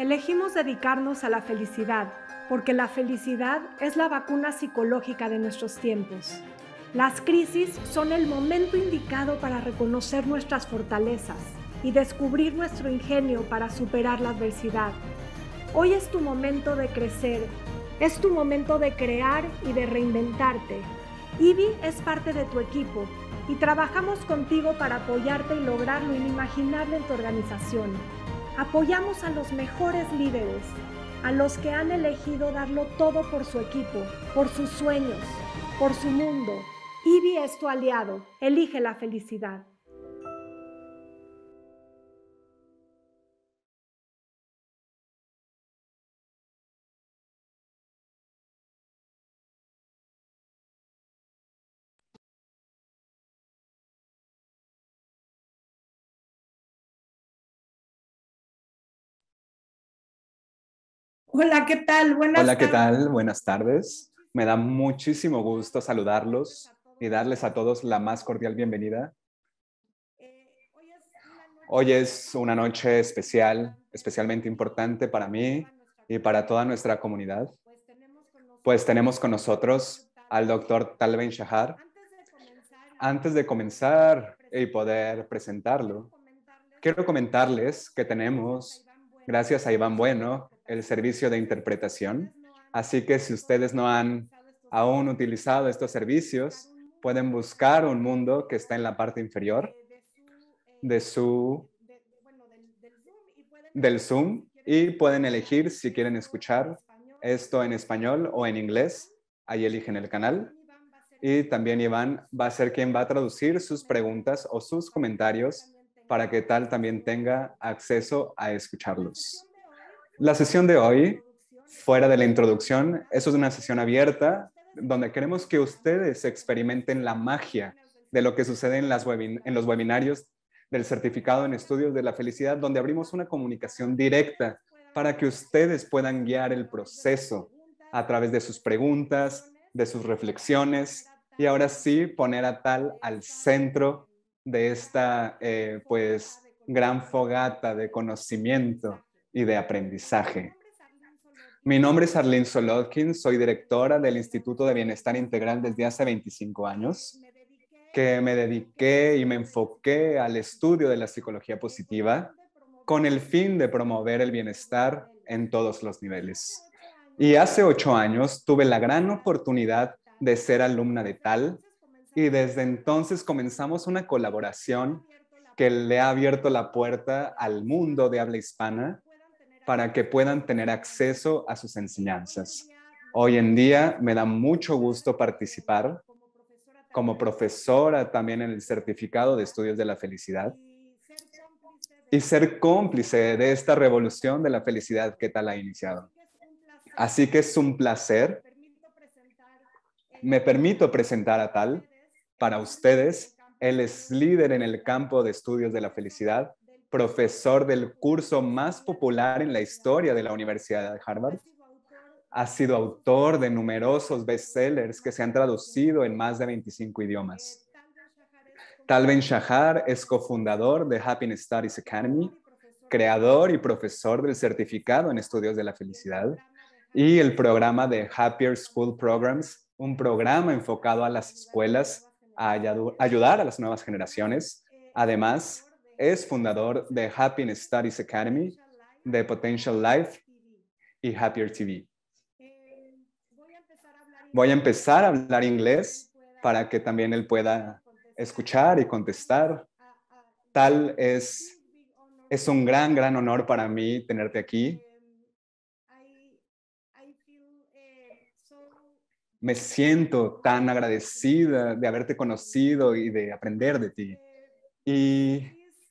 Elegimos dedicarnos a la felicidad, porque la felicidad es la vacuna psicológica de nuestros tiempos. Las crisis son el momento indicado para reconocer nuestras fortalezas y descubrir nuestro ingenio para superar la adversidad. Hoy es tu momento de crecer, es tu momento de crear y de reinventarte. IBI es parte de tu equipo y trabajamos contigo para apoyarte y lograr lo inimaginable en tu organización. Apoyamos a los mejores líderes, a los que han elegido darlo todo por su equipo, por sus sueños, por su mundo. IBI es tu aliado. Elige la felicidad. Hola, ¿qué tal? Hola, ¿qué tal? Buenas tardes. Me da muchísimo gusto saludarlos y darles a todos la más cordial bienvenida. Hoy es una noche especial, especialmente importante para mí y para toda nuestra comunidad, pues tenemos con nosotros al doctor Tal Ben-Shahar. Antes de comenzar y poder presentarlo, quiero comentarles que tenemos, gracias a Iván Bueno, el servicio de interpretación. Así que si ustedes no han aún utilizado estos servicios, pueden buscar un mundo que está en la parte inferior del Zoom y pueden elegir si quieren escuchar esto en español o en inglés. Ahí eligen el canal. Y también Iván va a ser quien va a traducir sus preguntas o sus comentarios para que Tal también tenga acceso a escucharlos. La sesión de hoy, fuera de la introducción, eso es una sesión abierta donde queremos que ustedes experimenten la magia de lo que sucede en los webinarios del Certificado en Estudios de la Felicidad, donde abrimos una comunicación directa para que ustedes puedan guiar el proceso a través de sus preguntas, de sus reflexiones, y ahora sí poner a Tal al centro de esta pues gran fogata de conocimiento y de aprendizaje. Mi nombre es Arlene Solodkin, soy directora del Instituto de Bienestar Integral desde hace 25 años, que me dediqué y me enfoqué al estudio de la psicología positiva con el fin de promover el bienestar en todos los niveles. Y hace 8 años tuve la gran oportunidad de ser alumna de Tal, y desde entonces comenzamos una colaboración que le ha abierto la puerta al mundo de habla hispana para que puedan tener acceso a sus enseñanzas. Hoy en día me da mucho gusto participar como profesora también en el Certificado de Estudios de la Felicidad y ser cómplice de esta revolución de la felicidad que Tal ha iniciado. Así que es un placer. Me permito presentar a Tal para ustedes. Él es líder en el campo de estudios de la felicidad, profesor del curso más popular en la historia de la Universidad de Harvard. Ha sido autor de numerosos bestsellers que se han traducido en más de 25 idiomas. Tal Ben-Shahar es cofundador de Happiness Studies Academy, creador y profesor del Certificado en Estudios de la Felicidad y el programa de Happier School Programs, un programa enfocado a las escuelas a ayudar a las nuevas generaciones. Además, es fundador de Happiness Studies Academy, de Potential Life y Happier TV. Voy a empezar a hablar inglés para que también él pueda escuchar y contestar. Tal es un gran honor para mí tenerte aquí. Me siento tan agradecida de haberte conocido y de aprender de ti. Y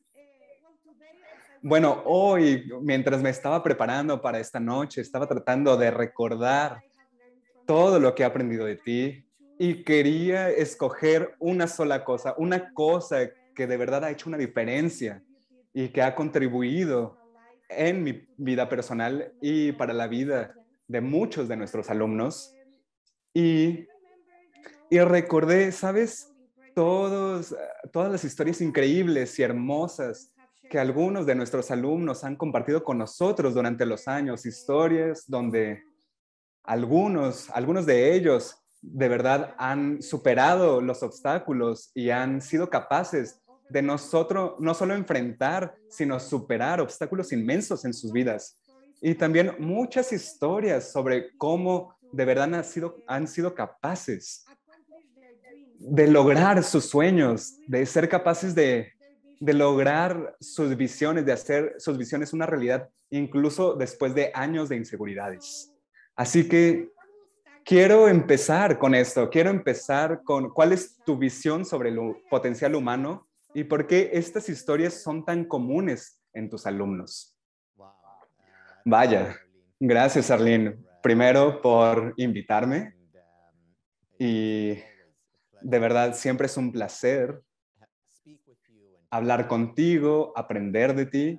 bueno, hoy, mientras me estaba preparando para esta noche, estaba tratando de recordar todo lo que he aprendido de ti y quería escoger una cosa que de verdad ha hecho una diferencia y que ha contribuido en mi vida personal y para la vida de muchos de nuestros alumnos. Y recordé, ¿sabes? Todas las historias increíbles y hermosas que algunos de nuestros alumnos han compartido con nosotros durante los años, historias donde algunos de ellos de verdad han superado los obstáculos y han sido capaces de nosotros no solo enfrentar, sino superar obstáculos inmensos en sus vidas. Y también muchas historias sobre cómo de verdad han sido capaces de lograr sus sueños, de ser capaces de lograr sus visiones, de hacer sus visiones una realidad, incluso después de años de inseguridades. Así que quiero empezar con esto, quiero empezar con cuál es tu visión sobre el potencial humano y por qué estas historias son tan comunes en tus alumnos. Vaya, gracias Arlene, primero por invitarme y de verdad siempre es un placer hablar contigo, aprender de ti.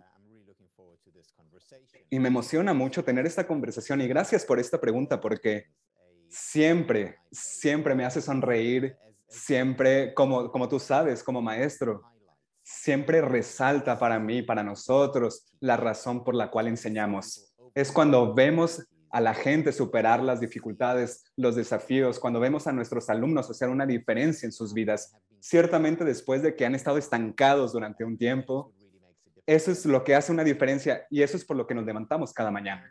Y me emociona mucho tener esta conversación y gracias por esta pregunta porque siempre me hace sonreír, siempre, como tú sabes, como maestro, siempre resalta para mí, para nosotros, la razón por la cual enseñamos. Es cuando vemos a la gente superar las dificultades, los desafíos, cuando vemos a nuestros alumnos hacer una diferencia en sus vidas, ciertamente después de que han estado estancados durante un tiempo. Eso es lo que hace una diferencia y eso es por lo que nos levantamos cada mañana.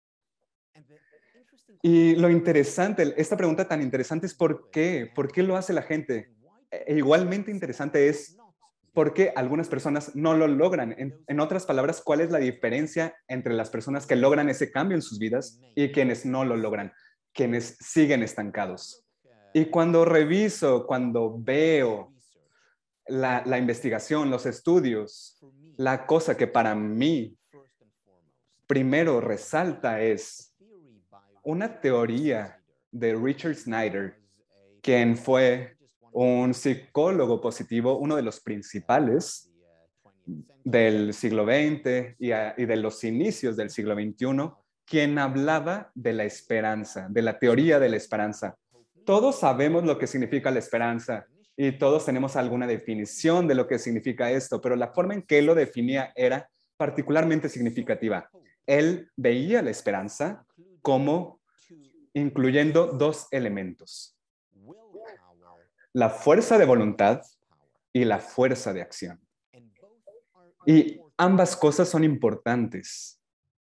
Y lo interesante, esta pregunta tan interesante es ¿por qué? ¿Por qué lo hace la gente? Igualmente interesante es por qué algunas personas no lo logran. En otras palabras, ¿cuál es la diferencia entre las personas que logran ese cambio en sus vidas y quienes no lo logran? Quienes siguen estancados. Y cuando reviso, cuando veo la investigación, los estudios, la cosa que para mí primero resalta es una teoría de Richard Snyder, quien fue un psicólogo positivo, uno de los principales del siglo XX y de los inicios del siglo XXI, quien hablaba de la esperanza, de la teoría de la esperanza. Todos sabemos lo que significa la esperanza y todos tenemos alguna definición de lo que significa esto, pero la forma en que él lo definía era particularmente significativa. Él veía la esperanza como incluyendo dos elementos: la fuerza de voluntad y la fuerza de acción. Y ambas cosas son importantes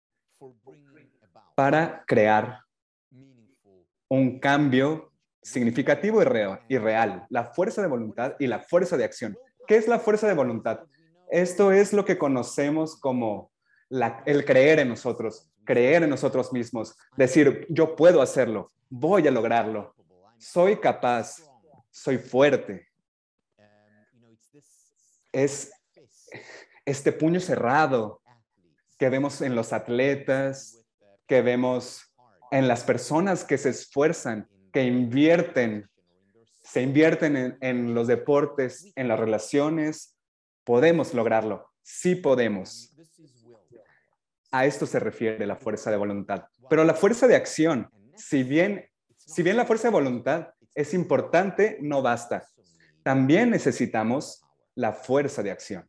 para crear un cambio significativo y real. La fuerza de voluntad y la fuerza de acción. ¿Qué es la fuerza de voluntad? Esto es lo que conocemos como el creer en nosotros mismos, decir, yo puedo hacerlo, voy a lograrlo, soy capaz, soy fuerte. Es este puño cerrado que vemos en los atletas, que vemos en las personas que se esfuerzan, que se invierten en los deportes, en las relaciones. Podemos lograrlo, sí podemos. A esto se refiere la fuerza de voluntad. Pero la fuerza de acción, si bien la fuerza de voluntad es importante, no basta. También necesitamos la fuerza de acción.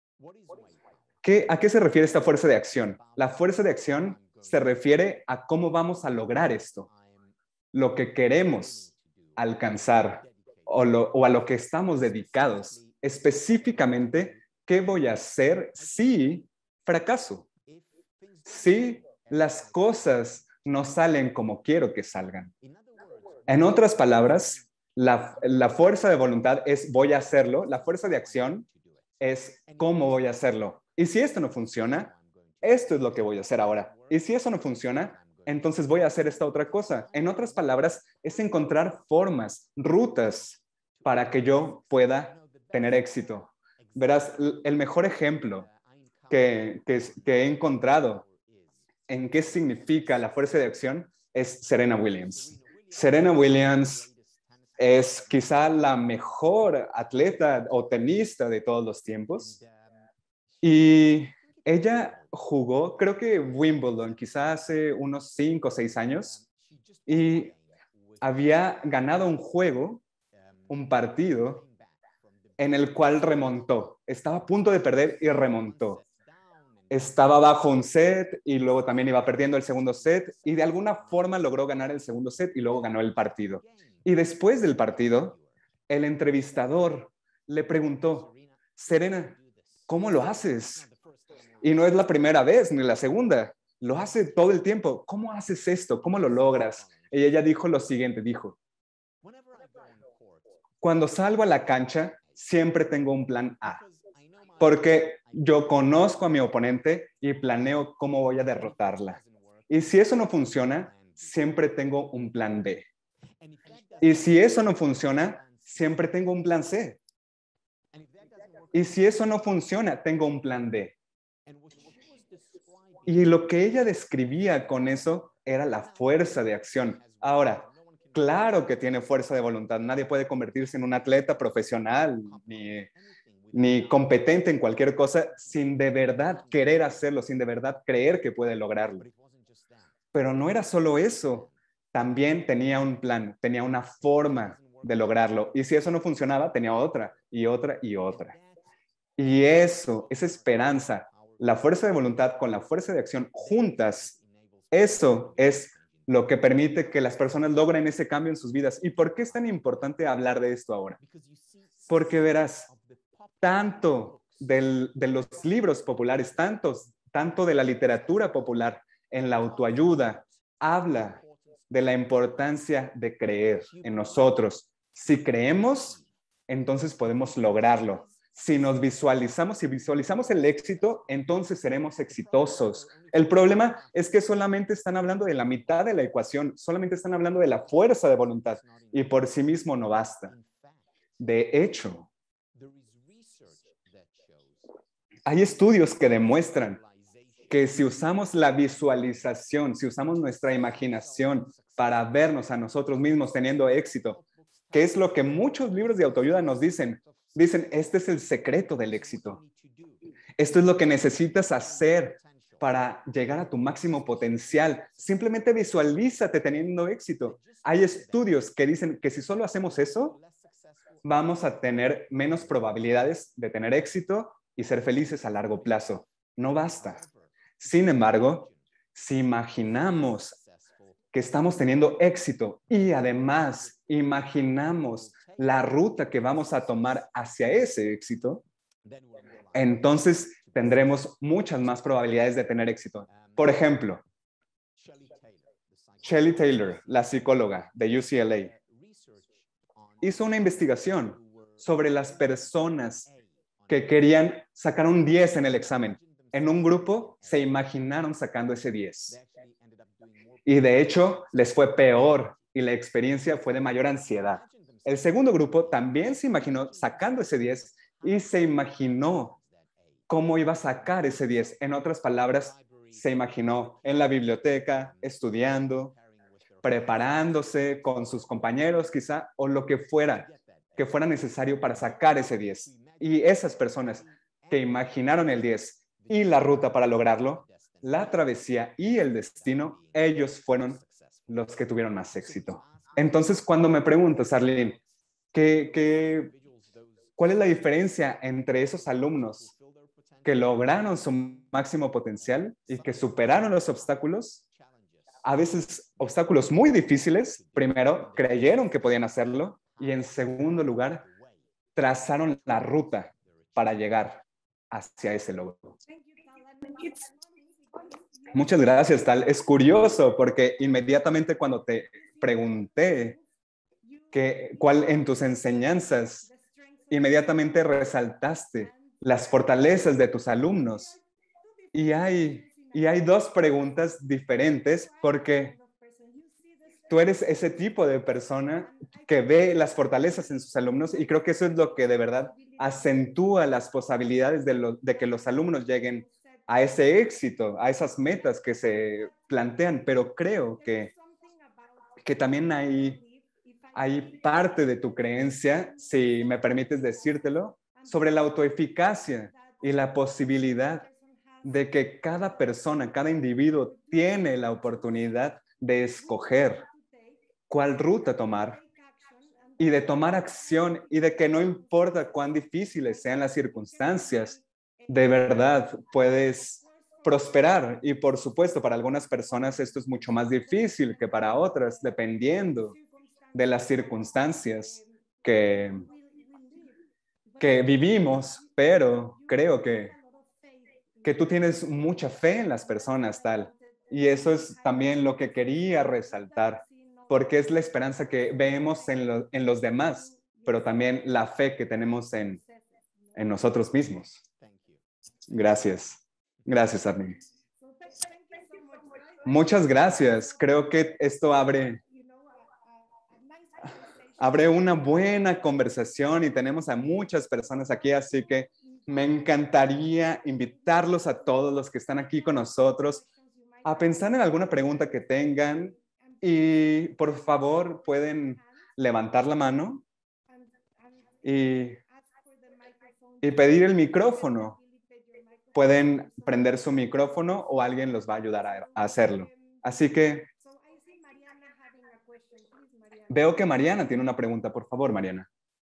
¿A qué se refiere esta fuerza de acción? La fuerza de acción se refiere a cómo vamos a lograr esto, lo que queremos alcanzar o a lo que estamos dedicados. Específicamente, ¿qué voy a hacer si fracaso? Si las cosas no salen como quiero que salgan. En otras palabras, la fuerza de voluntad es voy a hacerlo, la fuerza de acción es cómo voy a hacerlo. Y si esto no funciona, esto es lo que voy a hacer ahora. Y si eso no funciona, entonces voy a hacer esta otra cosa. En otras palabras, es encontrar formas, rutas para que yo pueda tener éxito. Verás, el mejor ejemplo que he encontrado en qué significa la fuerza de acción es Serena Williams. Serena Williams es quizá la mejor atleta o tenista de todos los tiempos. Y ella jugó, creo que Wimbledon, quizá hace unos 5 o 6 años, y había ganado un juego, un partido, en el cual remontó. Estaba a punto de perder y remontó. estaba bajo un set y luego también iba perdiendo el segundo set y de alguna forma logró ganar el segundo set y luego ganó el partido. Y después del partido, el entrevistador le preguntó, Serena, ¿cómo lo haces? Y no es la primera vez ni la segunda, lo hace todo el tiempo. ¿Cómo haces esto? ¿Cómo lo logras? Y ella dijo lo siguiente, dijo, cuando salgo a la cancha, siempre tengo un plan A, porque yo conozco a mi oponente y planeo cómo voy a derrotarla. Y si eso no funciona, siempre tengo un plan B. Y si eso no funciona, siempre tengo un plan C. Y si eso no funciona, tengo un plan D. Y lo que ella describía con eso era la fuerza de acción. Ahora, claro que tiene fuerza de voluntad. Nadie puede convertirse en un atleta profesional ni competente en cualquier cosa sin de verdad querer hacerlo, sin de verdad creer que puede lograrlo. Pero no era solo eso. También tenía un plan, tenía una forma de lograrlo. Y si eso no funcionaba, tenía otra y otra y otra. Y eso, esa esperanza, la fuerza de voluntad con la fuerza de acción juntas, eso es lo que permite que las personas logren ese cambio en sus vidas. ¿Y por qué es tan importante hablar de esto ahora? Porque verás, tanto de los libros populares, tanto de la literatura popular en la autoayuda, habla de la importancia de creer en nosotros. Si creemos, entonces podemos lograrlo. Si visualizamos el éxito, entonces seremos exitosos. El problema es que solamente están hablando de la mitad de la ecuación, solamente están hablando de la fuerza de voluntad y por sí mismo no basta. De hecho, hay estudios que demuestran que si usamos la visualización, si usamos nuestra imaginación para vernos a nosotros mismos teniendo éxito, que es lo que muchos libros de autoayuda nos dicen, este es el secreto del éxito. Esto es lo que necesitas hacer para llegar a tu máximo potencial. Simplemente visualízate teniendo éxito. Hay estudios que dicen que si solo hacemos eso, vamos a tener menos probabilidades de tener éxito y ser felices a largo plazo. No basta. Sin embargo, si imaginamos que estamos teniendo éxito y además imaginamos la ruta que vamos a tomar hacia ese éxito, entonces tendremos muchas más probabilidades de tener éxito. Por ejemplo, Shelley Taylor, la psicóloga de UCLA, hizo una investigación sobre las personas que querían sacar un 10 en el examen. En un grupo se imaginaron sacando ese 10. Y de hecho, les fue peor y la experiencia fue de mayor ansiedad. El segundo grupo también se imaginó sacando ese 10 y se imaginó cómo iba a sacar ese 10. En otras palabras, se imaginó en la biblioteca, estudiando, preparándose con sus compañeros quizá, o lo que fuera necesario para sacar ese 10. Y esas personas que imaginaron el 10 y la ruta para lograrlo, la travesía y el destino, ellos fueron los que tuvieron más éxito. Entonces, cuando me preguntas, Arlene, ¿cuál es la diferencia entre esos alumnos que lograron su máximo potencial y que superaron los obstáculos? A veces obstáculos muy difíciles. Primero, creyeron que podían hacerlo y en segundo lugar, trazaron la ruta para llegar hacia ese logro. Muchas gracias, Tal. Es curioso porque inmediatamente cuando te pregunté cuál en tus enseñanzas, inmediatamente resaltaste las fortalezas de tus alumnos. Y hay dos preguntas diferentes porque tú eres ese tipo de persona que ve las fortalezas en sus alumnos y creo que eso es lo que de verdad acentúa las posibilidades de que los alumnos lleguen a ese éxito, a esas metas que se plantean. Pero creo que también hay parte de tu creencia, si me permites decírtelo, sobre la autoeficacia y la posibilidad de que cada persona, cada individuo tiene la oportunidad de escoger cuál ruta tomar y de tomar acción y de que no importa cuán difíciles sean las circunstancias, de verdad puedes prosperar. Y por supuesto, para algunas personas esto es mucho más difícil que para otras, dependiendo de las circunstancias que vivimos, pero creo que tú tienes mucha fe en las personas, tal. Y eso es también lo que quería resaltar, porque es la esperanza que vemos en los demás, pero también la fe que tenemos en nosotros mismos. Gracias. Gracias, Arnie. Muchas gracias. Creo que esto abre una buena conversación y tenemos a muchas personas aquí, así que me encantaría invitarlos a todos los que están aquí con nosotros a pensar en alguna pregunta que tengan y por favor pueden levantar la mano y pedir el micrófono. Pueden prender su micrófono o alguien los va a ayudar a hacerlo. Así que veo que Mariana tiene una pregunta. Por favor, Mariana.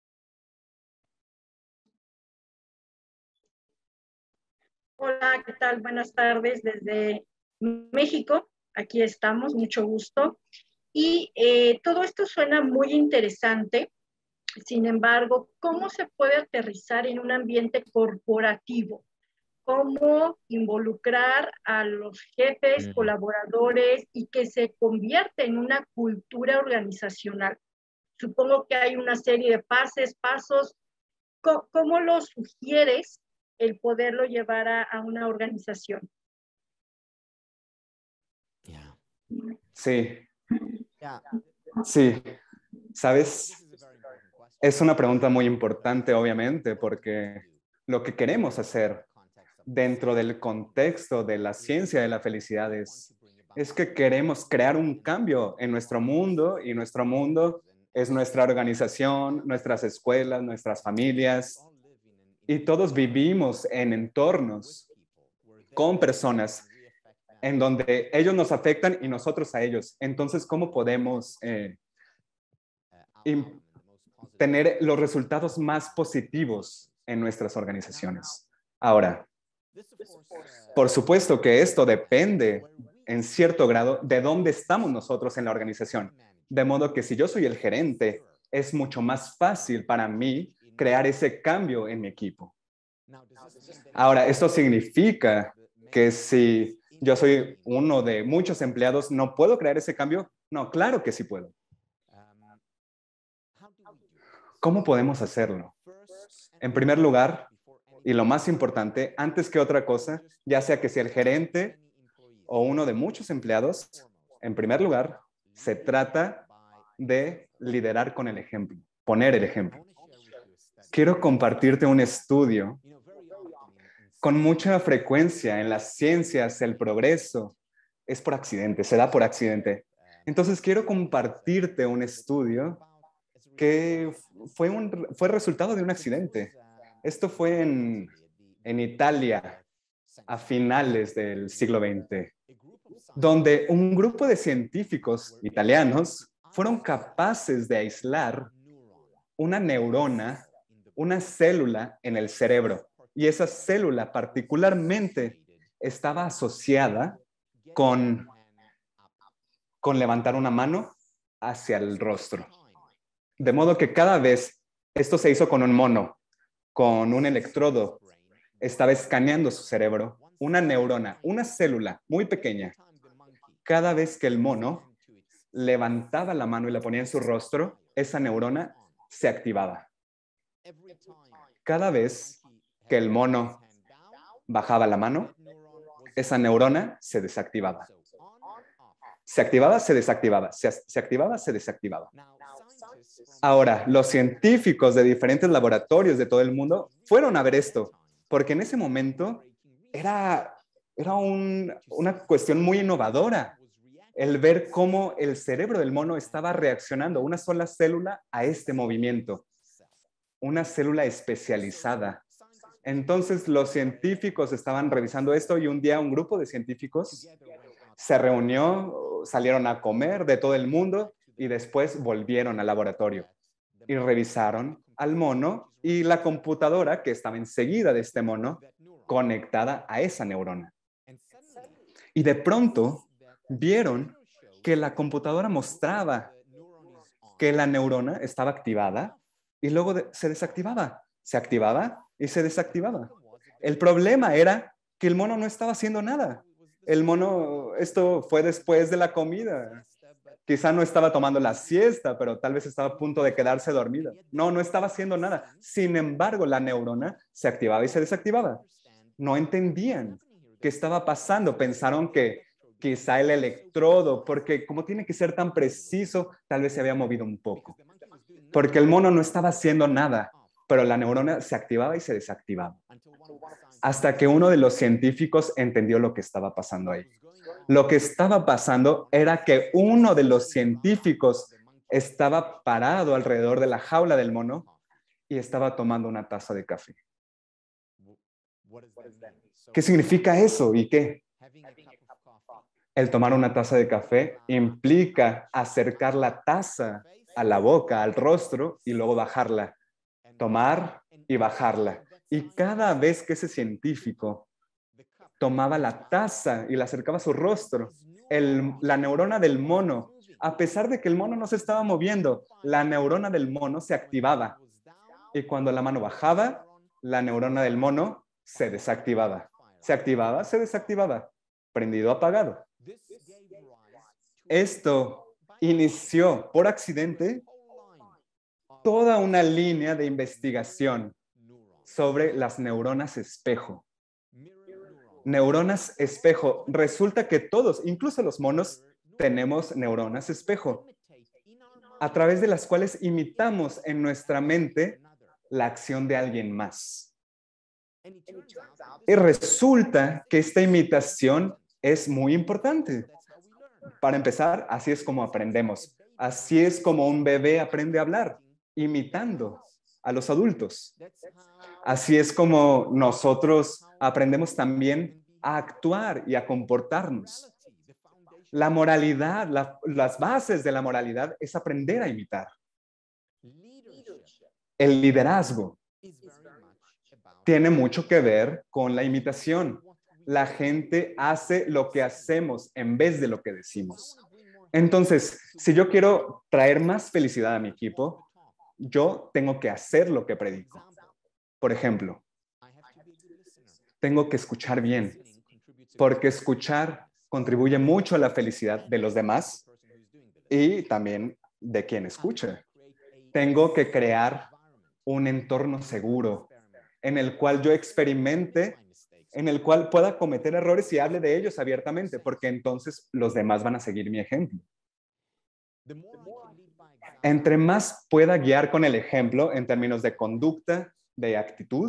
Hola, ¿qué tal? Buenas tardes desde México. Aquí estamos, mucho gusto. Y todo esto suena muy interesante. Sin embargo, ¿cómo se puede aterrizar en un ambiente corporativo? ¿Cómo involucrar a los jefes, colaboradores y que se convierta en una cultura organizacional? Supongo que hay una serie de pasos. ¿Cómo lo sugieres el poderlo llevar a una organización? Sí. Sí. ¿Sabes? Es una pregunta muy importante, obviamente, porque lo que queremos hacer dentro del contexto de la ciencia de la felicidad es que queremos crear un cambio en nuestro mundo y nuestro mundo es nuestra organización, nuestras escuelas, nuestras familias y todos vivimos en entornos con personas en donde ellos nos afectan y nosotros a ellos. Entonces, ¿cómo podemos tener los resultados más positivos en nuestras organizaciones? Ahora, por supuesto que esto depende en cierto grado de dónde estamos nosotros en la organización. De modo que si yo soy el gerente, es mucho más fácil para mí crear ese cambio en mi equipo. Ahora, ¿esto significa que si yo soy uno de muchos empleados, no puedo crear ese cambio? No, claro que sí puedo. ¿Cómo podemos hacerlo? En primer lugar, y lo más importante, antes que otra cosa, ya sea que sea el gerente o uno de muchos empleados, en primer lugar, se trata de liderar con el ejemplo, poner el ejemplo. Quiero compartirte un estudio. Con mucha frecuencia en las ciencias, el progreso es por accidente, se da por accidente. Entonces, quiero compartirte un estudio que fue resultado de un accidente. Esto fue en Italia a finales del siglo XX, donde un grupo de científicos italianos fueron capaces de aislar una neurona, una célula en el cerebro. Y esa célula particularmente estaba asociada con levantar una mano hacia el rostro. De modo que cada vez, esto se hizo con un mono, con un electrodo, estaba escaneando su cerebro, una neurona, una célula muy pequeña. Cada vez que el mono levantaba la mano y la ponía en su rostro, esa neurona se activaba. Cada vez que el mono bajaba la mano, esa neurona se desactivaba. Se activaba, se desactivaba, se activaba, se desactivaba. Ahora, los científicos de diferentes laboratorios de todo el mundo fueron a ver esto, porque en ese momento era una cuestión muy innovadora, el ver cómo el cerebro del mono estaba reaccionando, una sola célula, a este movimiento, una célula especializada. Entonces, los científicos estaban revisando esto y un día un grupo de científicos se reunió, salieron a comer de todo el mundo y después volvieron al laboratorio y revisaron al mono y la computadora que estaba enseguida de este mono conectada a esa neurona. Y de pronto vieron que la computadora mostraba que la neurona estaba activada y luego se desactivaba. Se activaba y se desactivaba. El problema era que el mono no estaba haciendo nada. El mono, esto fue después de la comida. Quizá no estaba tomando la siesta, pero tal vez estaba a punto de quedarse dormida. No, no estaba haciendo nada. Sin embargo, la neurona se activaba y se desactivaba. No entendían qué estaba pasando. Pensaron que quizá el electrodo, porque como tiene que ser tan preciso, tal vez se había movido un poco. Porque el mono no estaba haciendo nada, pero la neurona se activaba y se desactivaba. Hasta que uno de los científicos entendió lo que estaba pasando ahí. Lo que estaba pasando era que uno de los científicos estaba parado alrededor de la jaula del mono y estaba tomando una taza de café. ¿Qué significa eso y qué? El tomar una taza de café implica acercar la taza a la boca, al rostro y luego bajarla. Tomar y bajarla. Y cada vez que ese científico tomaba la taza y la acercaba a su rostro, la neurona del mono, a pesar de que el mono no se estaba moviendo, la neurona del mono se activaba. Y cuando la mano bajaba, la neurona del mono se desactivaba. Se activaba, se desactivaba. Prendido, apagado. Esto inició por accidente toda una línea de investigación sobre las neuronas espejo. Neuronas espejo. Resulta que todos, incluso los monos, tenemos neuronas espejo, a través de las cuales imitamos en nuestra mente la acción de alguien más. Y resulta que esta imitación es muy importante. Para empezar, así es como aprendemos. Así es como un bebé aprende a hablar, imitando a los adultos. Así es como nosotros aprendemos también a actuar y a comportarnos. La moralidad, las bases de la moralidad es aprender a imitar. El liderazgo tiene mucho que ver con la imitación. La gente hace lo que hacemos en vez de lo que decimos. Entonces, si yo quiero traer más felicidad a mi equipo, yo tengo que hacer lo que predico. Por ejemplo, tengo que escuchar bien, porque escuchar contribuye mucho a la felicidad de los demás y también de quien escucha. Tengo que crear un entorno seguro en el cual yo experimente, en el cual pueda cometer errores y hable de ellos abiertamente, porque entonces los demás van a seguir mi ejemplo. Entre más pueda guiar con el ejemplo en términos de conducta, de actitud,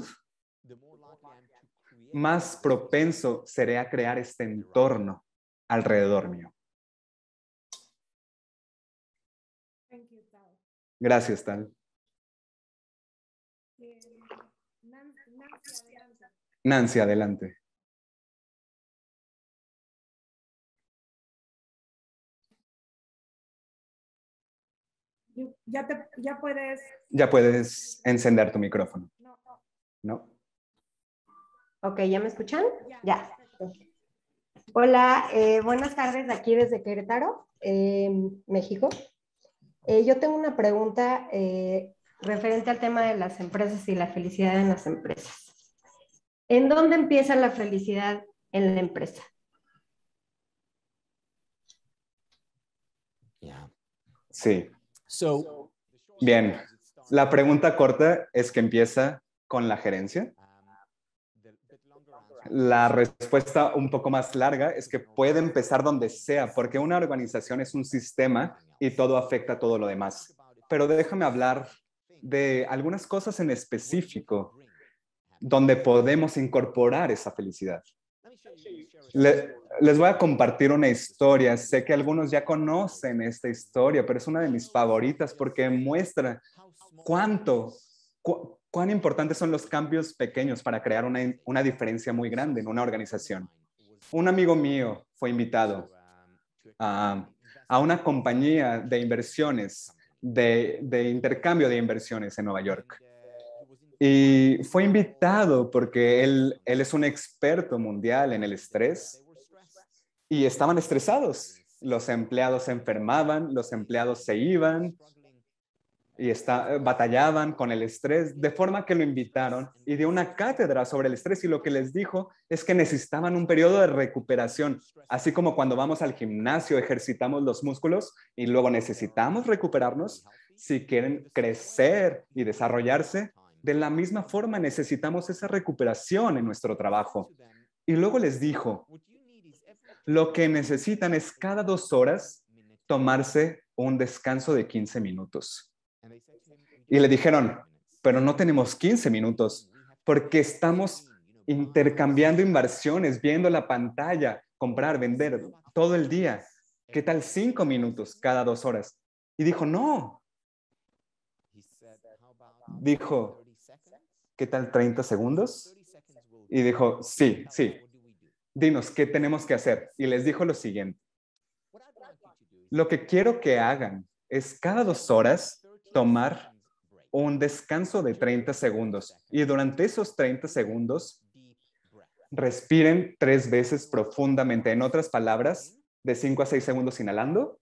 más propenso seré a crear este entorno alrededor mío. Gracias, Tal. Nancy, adelante. Ya puedes encender tu micrófono. ¿No? Ok, ¿ya me escuchan? Ya. Hola, buenas tardes aquí desde Querétaro, México. Yo tengo una pregunta referente al tema de las empresas y la felicidad en las empresas. ¿En dónde empieza la felicidad en la empresa? Sí. Bien. La pregunta corta es que empieza con la gerencia. La respuesta un poco más larga es que puede empezar donde sea, porque una organización es un sistema y todo afecta a todo lo demás. Pero déjame hablar de algunas cosas en específico donde podemos incorporar esa felicidad. Les voy a compartir una historia. Sé que algunos ya conocen esta historia, pero es una de mis favoritas porque muestra cuán importantes son los cambios pequeños para crear una diferencia muy grande en una organización. Un amigo mío fue invitado a una compañía de inversiones, de intercambio de inversiones en Nueva York. Y fue invitado porque él es un experto mundial en el estrés y estaban estresados. Los empleados se enfermaban, los empleados se iban y batallaban con el estrés, de forma que lo invitaron y dio una cátedra sobre el estrés, y lo que les dijo es que necesitaban un periodo de recuperación, así como cuando vamos al gimnasio, ejercitamos los músculos y luego necesitamos recuperarnos. Si quieren crecer y desarrollarse, de la misma forma necesitamos esa recuperación en nuestro trabajo. Y luego les dijo, lo que necesitan es cada 2 horas tomarse un descanso de 15 minutos. Y le dijeron, pero no tenemos 15 minutos porque estamos intercambiando inversiones, viendo la pantalla, comprar, vender todo el día. ¿Qué tal 5 minutos cada 2 horas? Y dijo, no. Dijo, ¿qué tal 30 segundos? Y dijo, sí. Dinos, ¿qué tenemos que hacer? Y les dijo lo siguiente. Lo que quiero que hagan es cada 2 horas tomar un descanso de 30 segundos. Y durante esos 30 segundos, respiren 3 veces profundamente. En otras palabras, de 5 a 6 segundos inhalando,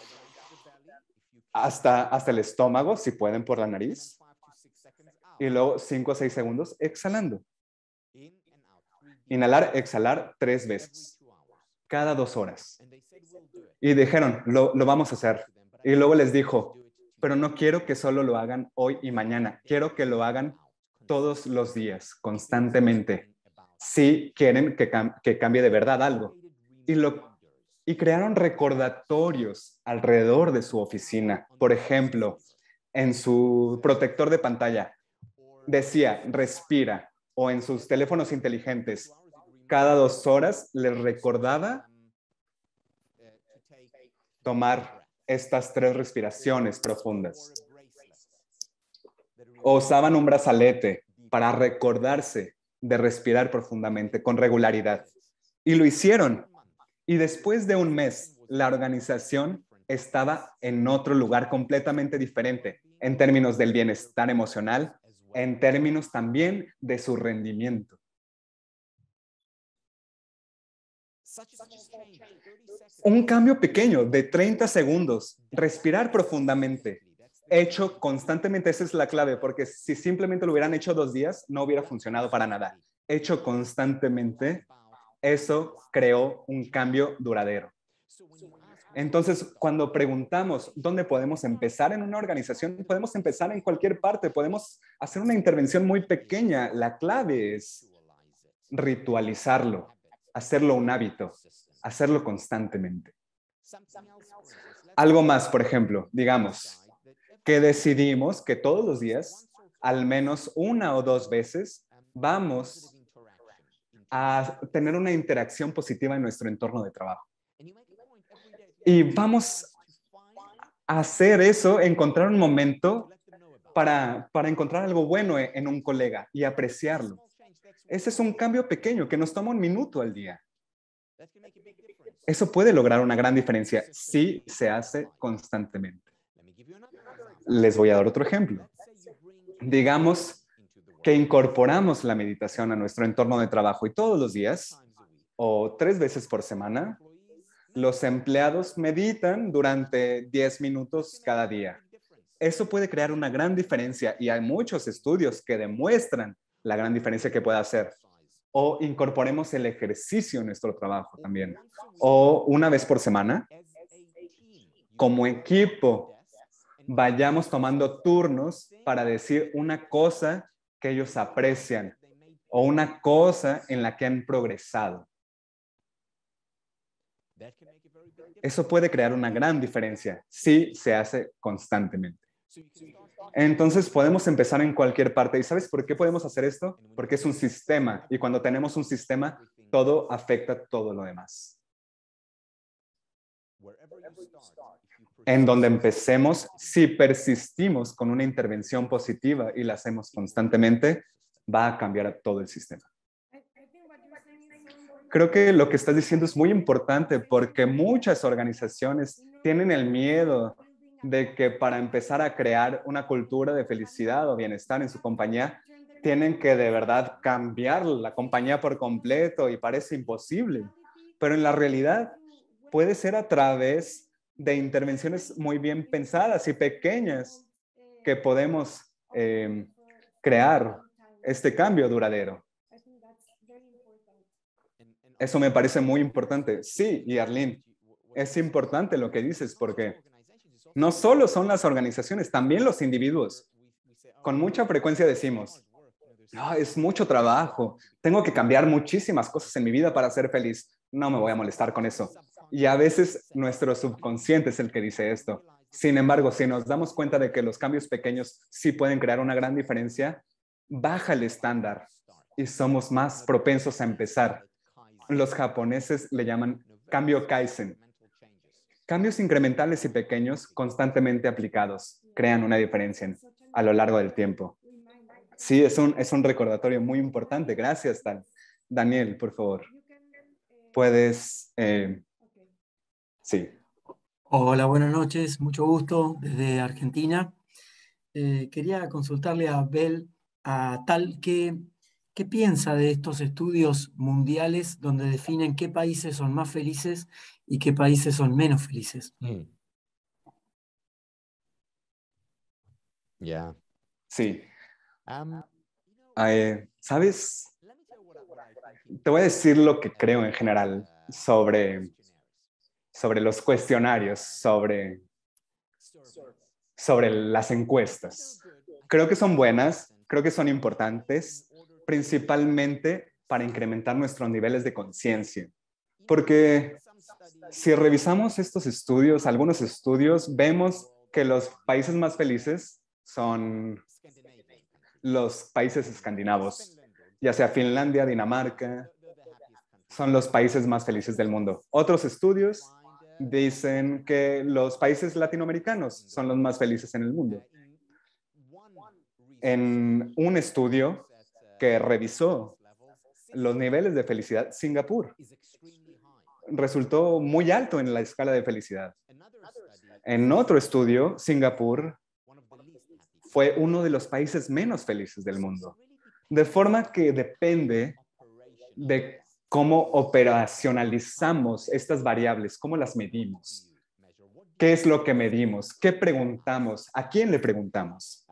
hasta el estómago, si pueden por la nariz. Y luego 5 a 6 segundos exhalando. Inhalar, exhalar 3 veces, cada 2 horas. Y dijeron, lo vamos a hacer. Y luego les dijo, pero no quiero que solo lo hagan hoy y mañana. Quiero que lo hagan todos los días, constantemente. Si quieren que cambie de verdad algo. Y crearon recordatorios alrededor de su oficina. Por ejemplo, en su protector de pantalla, decía, respira. O en sus teléfonos inteligentes, cada 2 horas les recordaba tomar estas 3 respiraciones profundas. O usaban un brazalete para recordarse de respirar profundamente con regularidad. Y lo hicieron. Y después de un mes, la organización estaba en otro lugar completamente diferente en términos del bienestar emocional, en términos también de su rendimiento. Un cambio pequeño de 30 segundos, respirar profundamente, hecho constantemente, esa es la clave, porque si simplemente lo hubieran hecho 2 días, no hubiera funcionado para nada. Hecho constantemente, eso creó un cambio duradero. Entonces, cuando preguntamos dónde podemos empezar en una organización, podemos empezar en cualquier parte, podemos hacer una intervención muy pequeña. La clave es ritualizarlo, hacerlo un hábito, hacerlo constantemente. Algo más, por ejemplo, digamos que decidimos que todos los días, al menos 1 o 2 veces, vamos a tener una interacción positiva en nuestro entorno de trabajo. Y vamos a hacer eso, encontrar un momento para encontrar algo bueno en un colega y apreciarlo. Ese es un cambio pequeño que nos toma 1 minuto al día. Eso puede lograr una gran diferencia si se hace constantemente. Les voy a dar otro ejemplo. Digamos que incorporamos la meditación a nuestro entorno de trabajo y todos los días o 3 veces por semana, los empleados meditan durante 10 minutos cada día. Eso puede crear una gran diferencia y hay muchos estudios que demuestran la gran diferencia que puede hacer. O incorporemos el ejercicio en nuestro trabajo también. O 1 vez por semana, como equipo, vayamos tomando turnos para decir una cosa que ellos aprecian o una cosa en la que han progresado. Eso puede crear una gran diferencia si se hace constantemente. Entonces podemos empezar en cualquier parte. ¿Y sabes por qué podemos hacer esto? Porque es un sistema y cuando tenemos un sistema, todo afecta todo lo demás. En donde empecemos, si persistimos con una intervención positiva y la hacemos constantemente, va a cambiar todo el sistema. Creo que lo que estás diciendo es muy importante porque muchas organizaciones tienen el miedo de que para empezar a crear una cultura de felicidad o bienestar en su compañía, tienen que de verdad cambiar la compañía por completo y parece imposible. pero en la realidad puede ser a través de intervenciones muy bien pensadas y pequeñas que podemos crear este cambio duradero. Eso me parece muy importante. Sí, y Arlene, es importante lo que dices porque no solo son las organizaciones, también los individuos. Con mucha frecuencia decimos, no, es mucho trabajo, tengo que cambiar muchísimas cosas en mi vida para ser feliz. No me voy a molestar con eso. Y a veces nuestro subconsciente es el que dice esto. Sin embargo, si nos damos cuenta de que los cambios pequeños sí pueden crear una gran diferencia, baja el estándar y somos más propensos a empezar. Los japoneses le llaman cambio Kaizen. Cambios incrementales y pequeños constantemente aplicados crean una diferencia a lo largo del tiempo. Sí, es un recordatorio muy importante. Gracias, Daniel, por favor. Puedes... sí. Hola, buenas noches. Mucho gusto desde Argentina. Quería consultarle a Tal, ¿qué piensa de estos estudios mundiales donde definen qué países son más felices y qué países son menos felices? Yeah. Sí. ¿Sabes? Te voy a decir lo que creo en general sobre los cuestionarios, sobre las encuestas. Creo que son buenas, creo que son importantes, principalmente para incrementar nuestros niveles de conciencia. Porque si revisamos estos estudios, algunos estudios, vemos que los países más felices son los países escandinavos, ya sea Finlandia, Dinamarca, son los países más felices del mundo. Otros estudios dicen que los países latinoamericanos son los más felices en el mundo. En un estudio que revisó los niveles de felicidad, Singapur resultó muy alto en la escala de felicidad. En otro estudio, Singapur fue uno de los países menos felices del mundo. De forma que depende de cómo operacionalizamos estas variables, cómo las medimos. ¿Qué es lo que medimos? ¿Qué preguntamos? ¿A quién le preguntamos?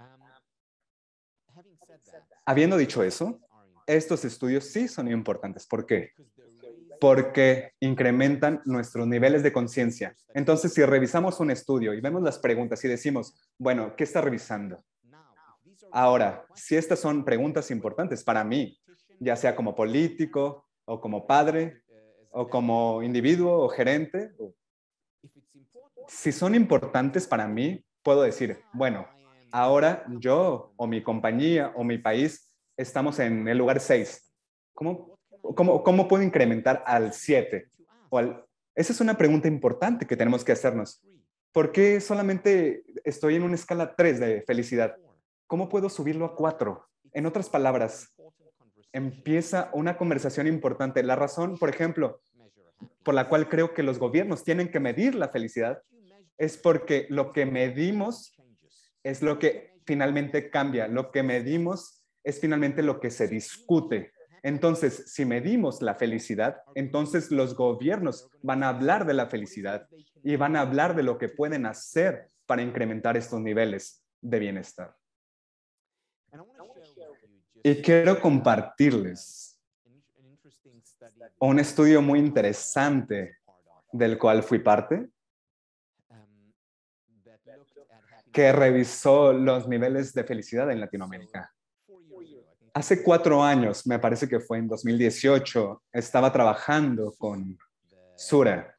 Habiendo dicho eso, estos estudios sí son importantes. ¿Por qué? Porque incrementan nuestros niveles de conciencia. Entonces, si revisamos un estudio y vemos las preguntas y decimos, bueno, ¿qué está revisando? Ahora, si estas son preguntas importantes para mí, ya sea como político, o como padre, o como individuo, o gerente, si son importantes para mí, puedo decir, bueno, ahora yo, o mi compañía, o mi país, estamos en el lugar 6. ¿Cómo puedo incrementar al 7? Esa es una pregunta importante que tenemos que hacernos. ¿Por qué solamente estoy en una escala 3 de felicidad? ¿Cómo puedo subirlo a 4? En otras palabras, empieza una conversación importante. La razón, por ejemplo, por la cual creo que los gobiernos tienen que medir la felicidad es porque lo que medimos es lo que finalmente cambia. Lo que medimos es finalmente lo que se discute. Entonces, si medimos la felicidad, entonces los gobiernos van a hablar de la felicidad y van a hablar de lo que pueden hacer para incrementar estos niveles de bienestar. Y quiero compartirles un estudio muy interesante del cual fui parte, que revisó los niveles de felicidad en Latinoamérica. Hace 4 años, me parece que fue en 2018, estaba trabajando con Sura,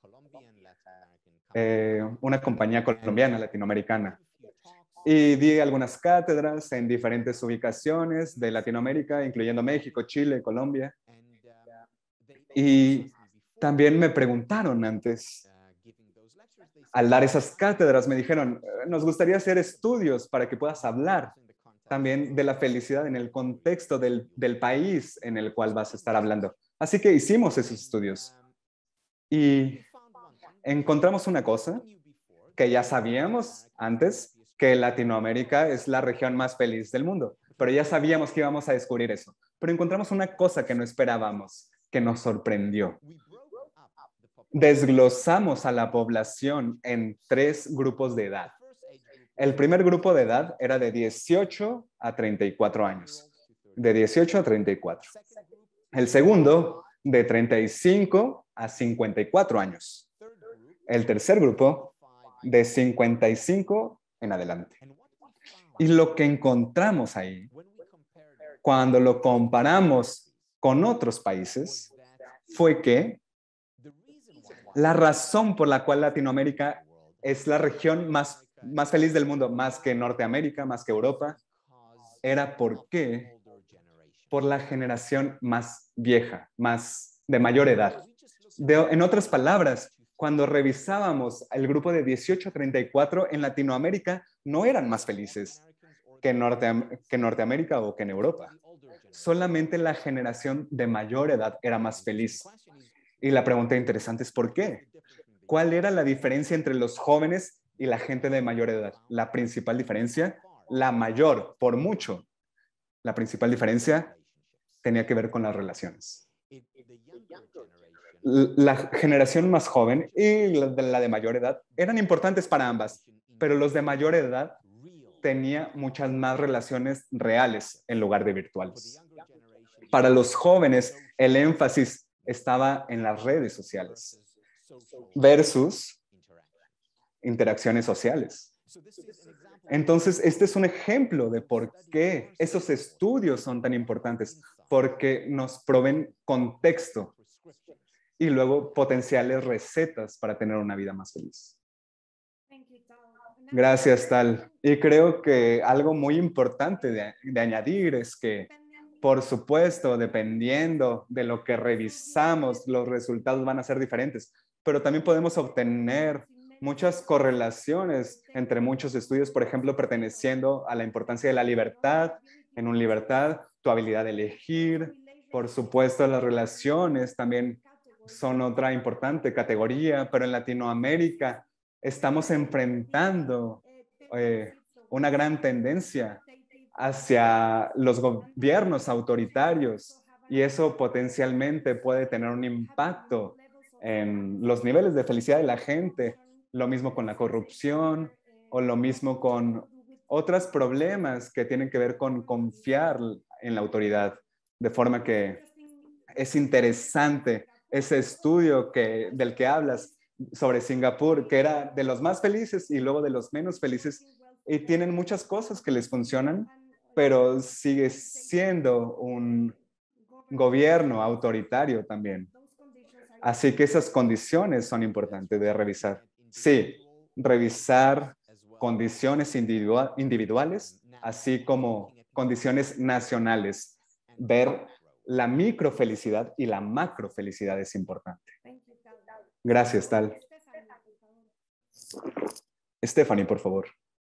una compañía colombiana latinoamericana. Y di algunas cátedras en diferentes ubicaciones de Latinoamérica, incluyendo México, Chile, Colombia. Y también me preguntaron antes, al dar esas cátedras, me dijeron, nos gustaría hacer estudios para que puedas hablar también de la felicidad en el contexto del país en el cual vas a estar hablando. Así que hicimos esos estudios. Y encontramos una cosa que ya sabíamos antes, que Latinoamérica es la región más feliz del mundo, pero ya sabíamos que íbamos a descubrir eso. Pero encontramos una cosa que no esperábamos, que nos sorprendió. desglosamos a la población en 3 grupos de edad. El primer grupo de edad era de 18 a 34 años. De 18 a 34. El segundo, de 35 a 54 años. El tercer grupo, de 55 en adelante. Y lo que encontramos ahí, cuando lo comparamos con otros países, fue que la razón por la cual Latinoamérica es la región más feliz del mundo, más que Norteamérica, más que Europa, era porque por la generación más vieja, más de mayor edad. En otras palabras, cuando revisábamos el grupo de 18 a 34 en Latinoamérica, no eran más felices que Norteamérica o que en Europa. Solamente la generación de mayor edad era más feliz. Y la pregunta interesante es ¿por qué? ¿Cuál era la diferencia entre los jóvenes y la gente de mayor edad? La principal diferencia, la mayor, por mucho, la principal diferencia tenía que ver con las relaciones. La generación más joven y la de mayor edad eran importantes para ambas, pero los de mayor edad tenían muchas más relaciones reales en lugar de virtuales. Para los jóvenes, el énfasis estaba en las redes sociales versus interacciones sociales. Entonces, este es un ejemplo de por qué esos estudios son tan importantes, porque nos proveen contexto y luego potenciales recetas para tener una vida más feliz. Gracias, Tal. Y creo que algo muy importante de añadir es que, por supuesto, dependiendo de lo que revisamos, los resultados van a ser diferentes, pero también podemos obtener muchas correlaciones entre muchos estudios, por ejemplo, perteneciendo a la importancia de la libertad, en una libertad, tu habilidad de elegir, por supuesto, las relaciones también son otra importante categoría, pero en Latinoamérica estamos enfrentando una gran tendencia hacia los gobiernos autoritarios y eso potencialmente puede tener un impacto en los niveles de felicidad de la gente, lo mismo con la corrupción o lo mismo con otros problemas que tienen que ver con confiar en la autoridad, de forma que es interesante ese estudio del que hablas sobre Singapur, que era de los más felices y luego de los menos felices, y tienen muchas cosas que les funcionan, pero sigue siendo un gobierno autoritario también. Así que esas condiciones son importantes de revisar. Sí, revisar condiciones individuales, así como condiciones nacionales. Ver la microfelicidad y la macrofelicidad es importante. Gracias, Tal. Stephanie, por favor.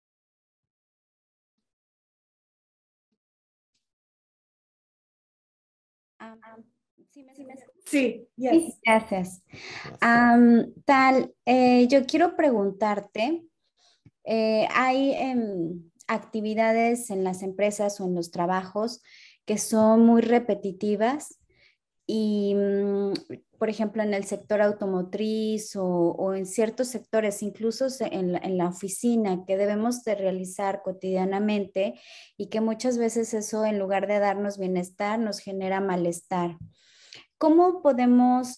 Sí, yes. Gracias. Tal, yo quiero preguntarte, hay actividades en las empresas o en los trabajos que son muy repetitivas y, por ejemplo, en el sector automotriz o en ciertos sectores, incluso en la oficina, que debemos de realizar cotidianamente y que muchas veces eso, en lugar de darnos bienestar, nos genera malestar. ¿Cómo podemos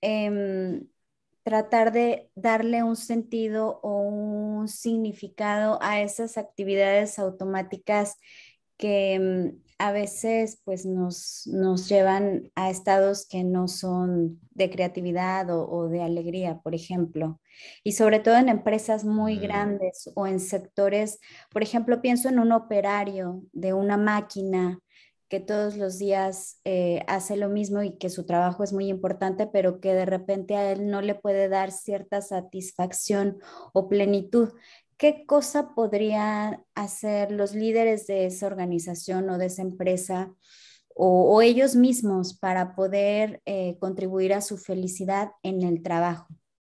tratar de darle un sentido o un significado a esas actividades automáticas que a veces pues nos llevan a estados que no son de creatividad o de alegría, por ejemplo? Y sobre todo en empresas muy grandes o en sectores, por ejemplo, pienso en un operario de una máquina que todos los días hace lo mismo y que su trabajo es muy importante, pero que de repente a él no le puede dar cierta satisfacción o plenitud. ¿Qué cosa podrían hacer los líderes de esa organización o de esa empresa o ellos mismos para poder contribuir a su felicidad en el trabajo?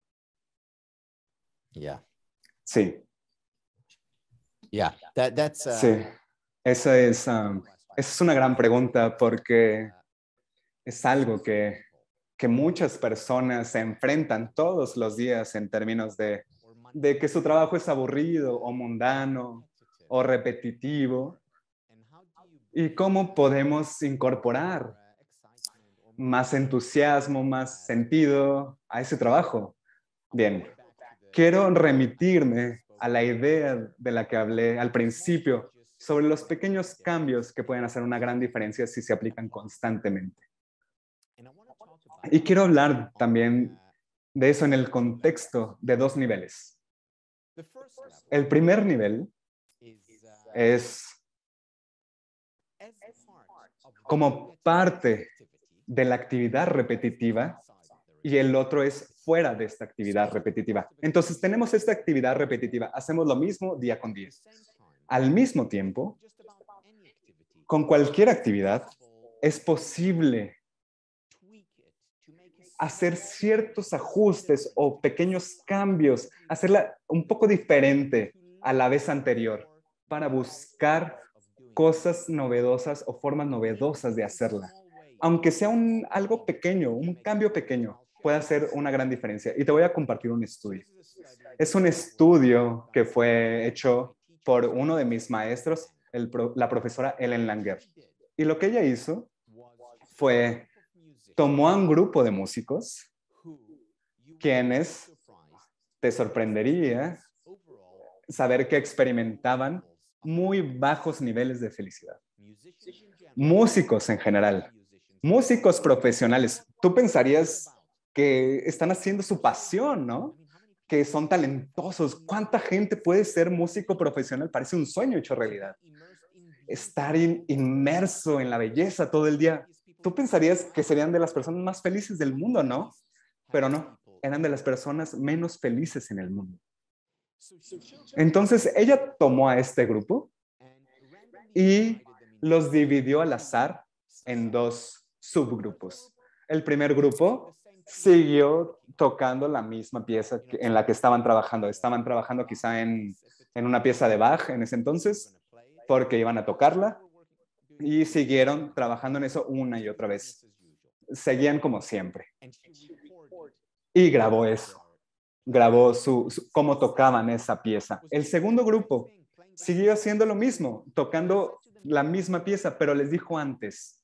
Yeah. Sí. Yeah. That's sí. Esa es una gran pregunta porque es algo que que muchas personas se enfrentan todos los días en términos de que su trabajo es aburrido o mundano o repetitivo. ¿Y cómo podemos incorporar más entusiasmo, más sentido a ese trabajo? Bien, quiero remitirme a la idea de la que hablé al principio sobre los pequeños cambios que pueden hacer una gran diferencia si se aplican constantemente. Y quiero hablar también de eso en el contexto de dos niveles. El primer nivel es como parte de la actividad repetitiva y el otro es fuera de esta actividad repetitiva. Entonces tenemos esta actividad repetitiva, hacemos lo mismo día con día. Al mismo tiempo, con cualquier actividad, es posible hacer ciertos ajustes o pequeños cambios, hacerla un poco diferente a la vez anterior para buscar cosas novedosas o formas novedosas de hacerla. Aunque sea algo pequeño, un cambio pequeño, puede hacer una gran diferencia. Y te voy a compartir un estudio. Es un estudio que fue hecho por uno de mis maestros, la profesora Ellen Langer. Y lo que ella hizo fue, tomó a un grupo de músicos, quienes te sorprendería saber que experimentaban muy bajos niveles de felicidad. Músicos en general, músicos profesionales. Tú pensarías que están haciendo su pasión, ¿no? Que son talentosos. ¿Cuánta gente puede ser músico profesional? Parece un sueño hecho realidad. Estar inmerso en la belleza todo el día. Tú pensarías que serían de las personas más felices del mundo, ¿no? Pero no, eran de las personas menos felices en el mundo. Entonces, ella tomó a este grupo y los dividió al azar en dos subgrupos. El primer grupo siguió tocando la misma pieza en la que estaban trabajando. Estaban trabajando quizá en una pieza de Bach en ese entonces, porque iban a tocarla, y siguieron trabajando en eso una y otra vez. Seguían como siempre. Y grabó eso. Grabó cómo tocaban esa pieza. El segundo grupo siguió haciendo lo mismo, tocando la misma pieza, pero les dijo antes,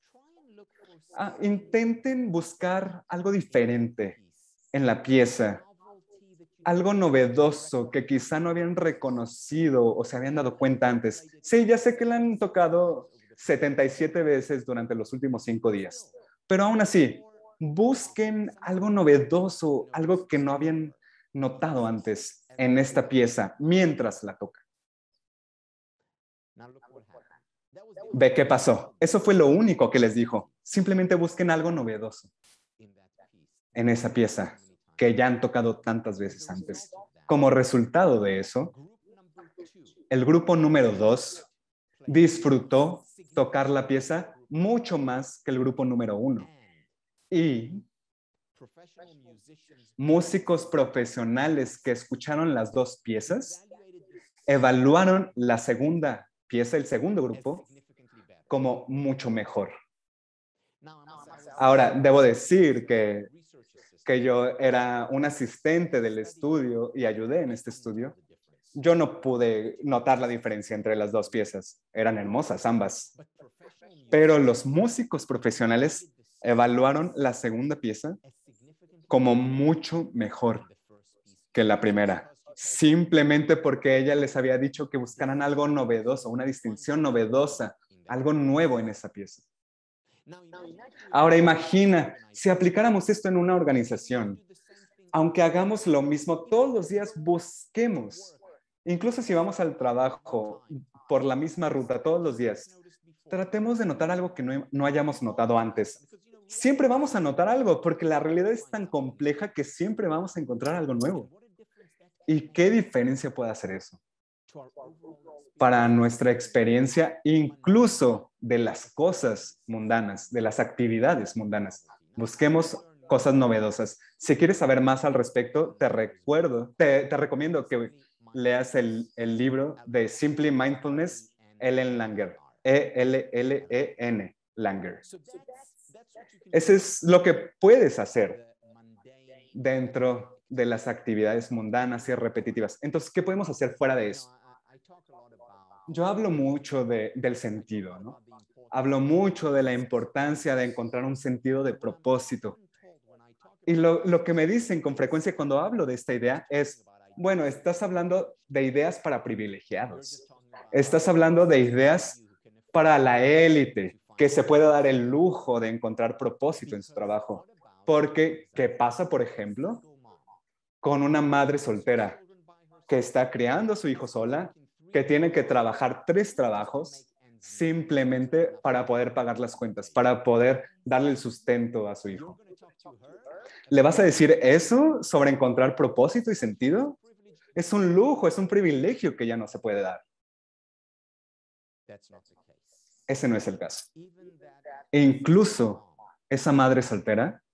intenten buscar algo diferente en la pieza, algo novedoso que quizá no habían reconocido o se habían dado cuenta antes. Sí, ya sé que la han tocado 77 veces durante los últimos 5 días, pero aún así, busquen algo novedoso, algo que no habían notado antes en esta pieza mientras la tocan. ¿Ve qué pasó? Eso fue lo único que les dijo. Simplemente busquen algo novedoso en esa pieza que ya han tocado tantas veces antes. Como resultado de eso, el grupo número 2 disfrutó tocar la pieza mucho más que el grupo número 1. Y músicos profesionales que escucharon las dos piezas evaluaron la segunda pieza, el segundo grupo, como mucho mejor. Ahora, debo decir que yo era un asistente del estudio y ayudé en este estudio. Yo no pude notar la diferencia entre las dos piezas. Eran hermosas ambas. Pero los músicos profesionales evaluaron la segunda pieza como mucho mejor que la primera, simplemente porque ella les había dicho que buscaran algo novedoso, una distinción novedosa, algo nuevo en esa pieza. Ahora imagina, si aplicáramos esto en una organización, aunque hagamos lo mismo todos los días, busquemos, incluso si vamos al trabajo por la misma ruta todos los días, tratemos de notar algo que no hayamos notado antes. Siempre vamos a notar algo, porque la realidad es tan compleja que siempre vamos a encontrar algo nuevo. ¿Y qué diferencia puede hacer eso para nuestra experiencia, incluso de las cosas mundanas, de las actividades mundanas? Busquemos cosas novedosas. Si quieres saber más al respecto, te recomiendo que leas el libro de Simply Mindfulness, Ellen Langer, E-L-L-E-N, Langer. Ese es lo que puedes hacer dentro de las actividades mundanas y repetitivas. Entonces, ¿qué podemos hacer fuera de eso? Yo hablo mucho del sentido, ¿no? Hablo mucho de la importancia de encontrar un sentido de propósito. Y lo que me dicen con frecuencia cuando hablo de esta idea es, bueno, estás hablando de ideas para privilegiados. Estás hablando de ideas para la élite, que se pueda dar el lujo de encontrar propósito en su trabajo. Porque, ¿qué pasa, por ejemplo, con una madre soltera que está criando a su hijo sola, que tiene que trabajar 3 trabajos simplemente para poder pagar las cuentas, para poder darle el sustento a su hijo? ¿Le vas a decir eso sobre encontrar propósito y sentido? Es un lujo, es un privilegio que ya no se puede dar. Ese no es el caso. E incluso esa madre soltera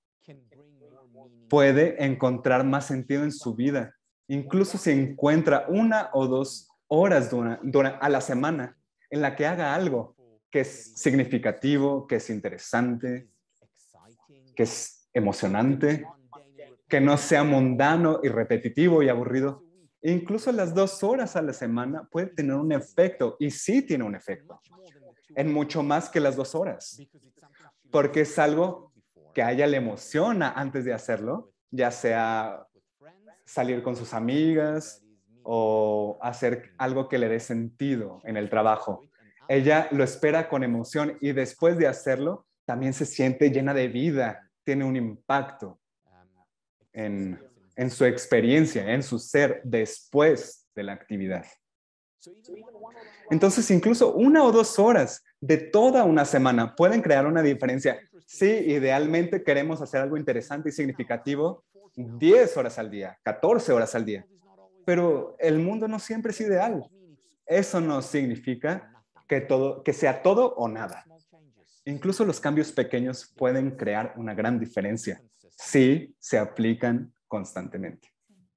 puede encontrar más sentido en su vida. Incluso si encuentra 1 o 2 horas a la semana en la que haga algo que es significativo, que es interesante, que es emocionante, que no sea mundano y repetitivo y aburrido. Incluso las 2 horas a la semana puede tener un efecto, y sí tiene un efecto, en mucho más que las 2 horas, porque es algo que a ella le emociona antes de hacerlo, ya sea salir con sus amigas o hacer algo que le dé sentido en el trabajo. Ella lo espera con emoción y después de hacerlo también se siente llena de vida, tiene un impacto en su experiencia, en su ser después de la actividad. Entonces, incluso 1 o 2 horas de toda una semana pueden crear una diferencia. Sí, idealmente queremos hacer algo interesante y significativo 10 horas al día, 14 horas al día. Pero el mundo no siempre es ideal. Eso no significa que sea todo o nada. Incluso los cambios pequeños pueden crear una gran diferencia si se aplican constantemente.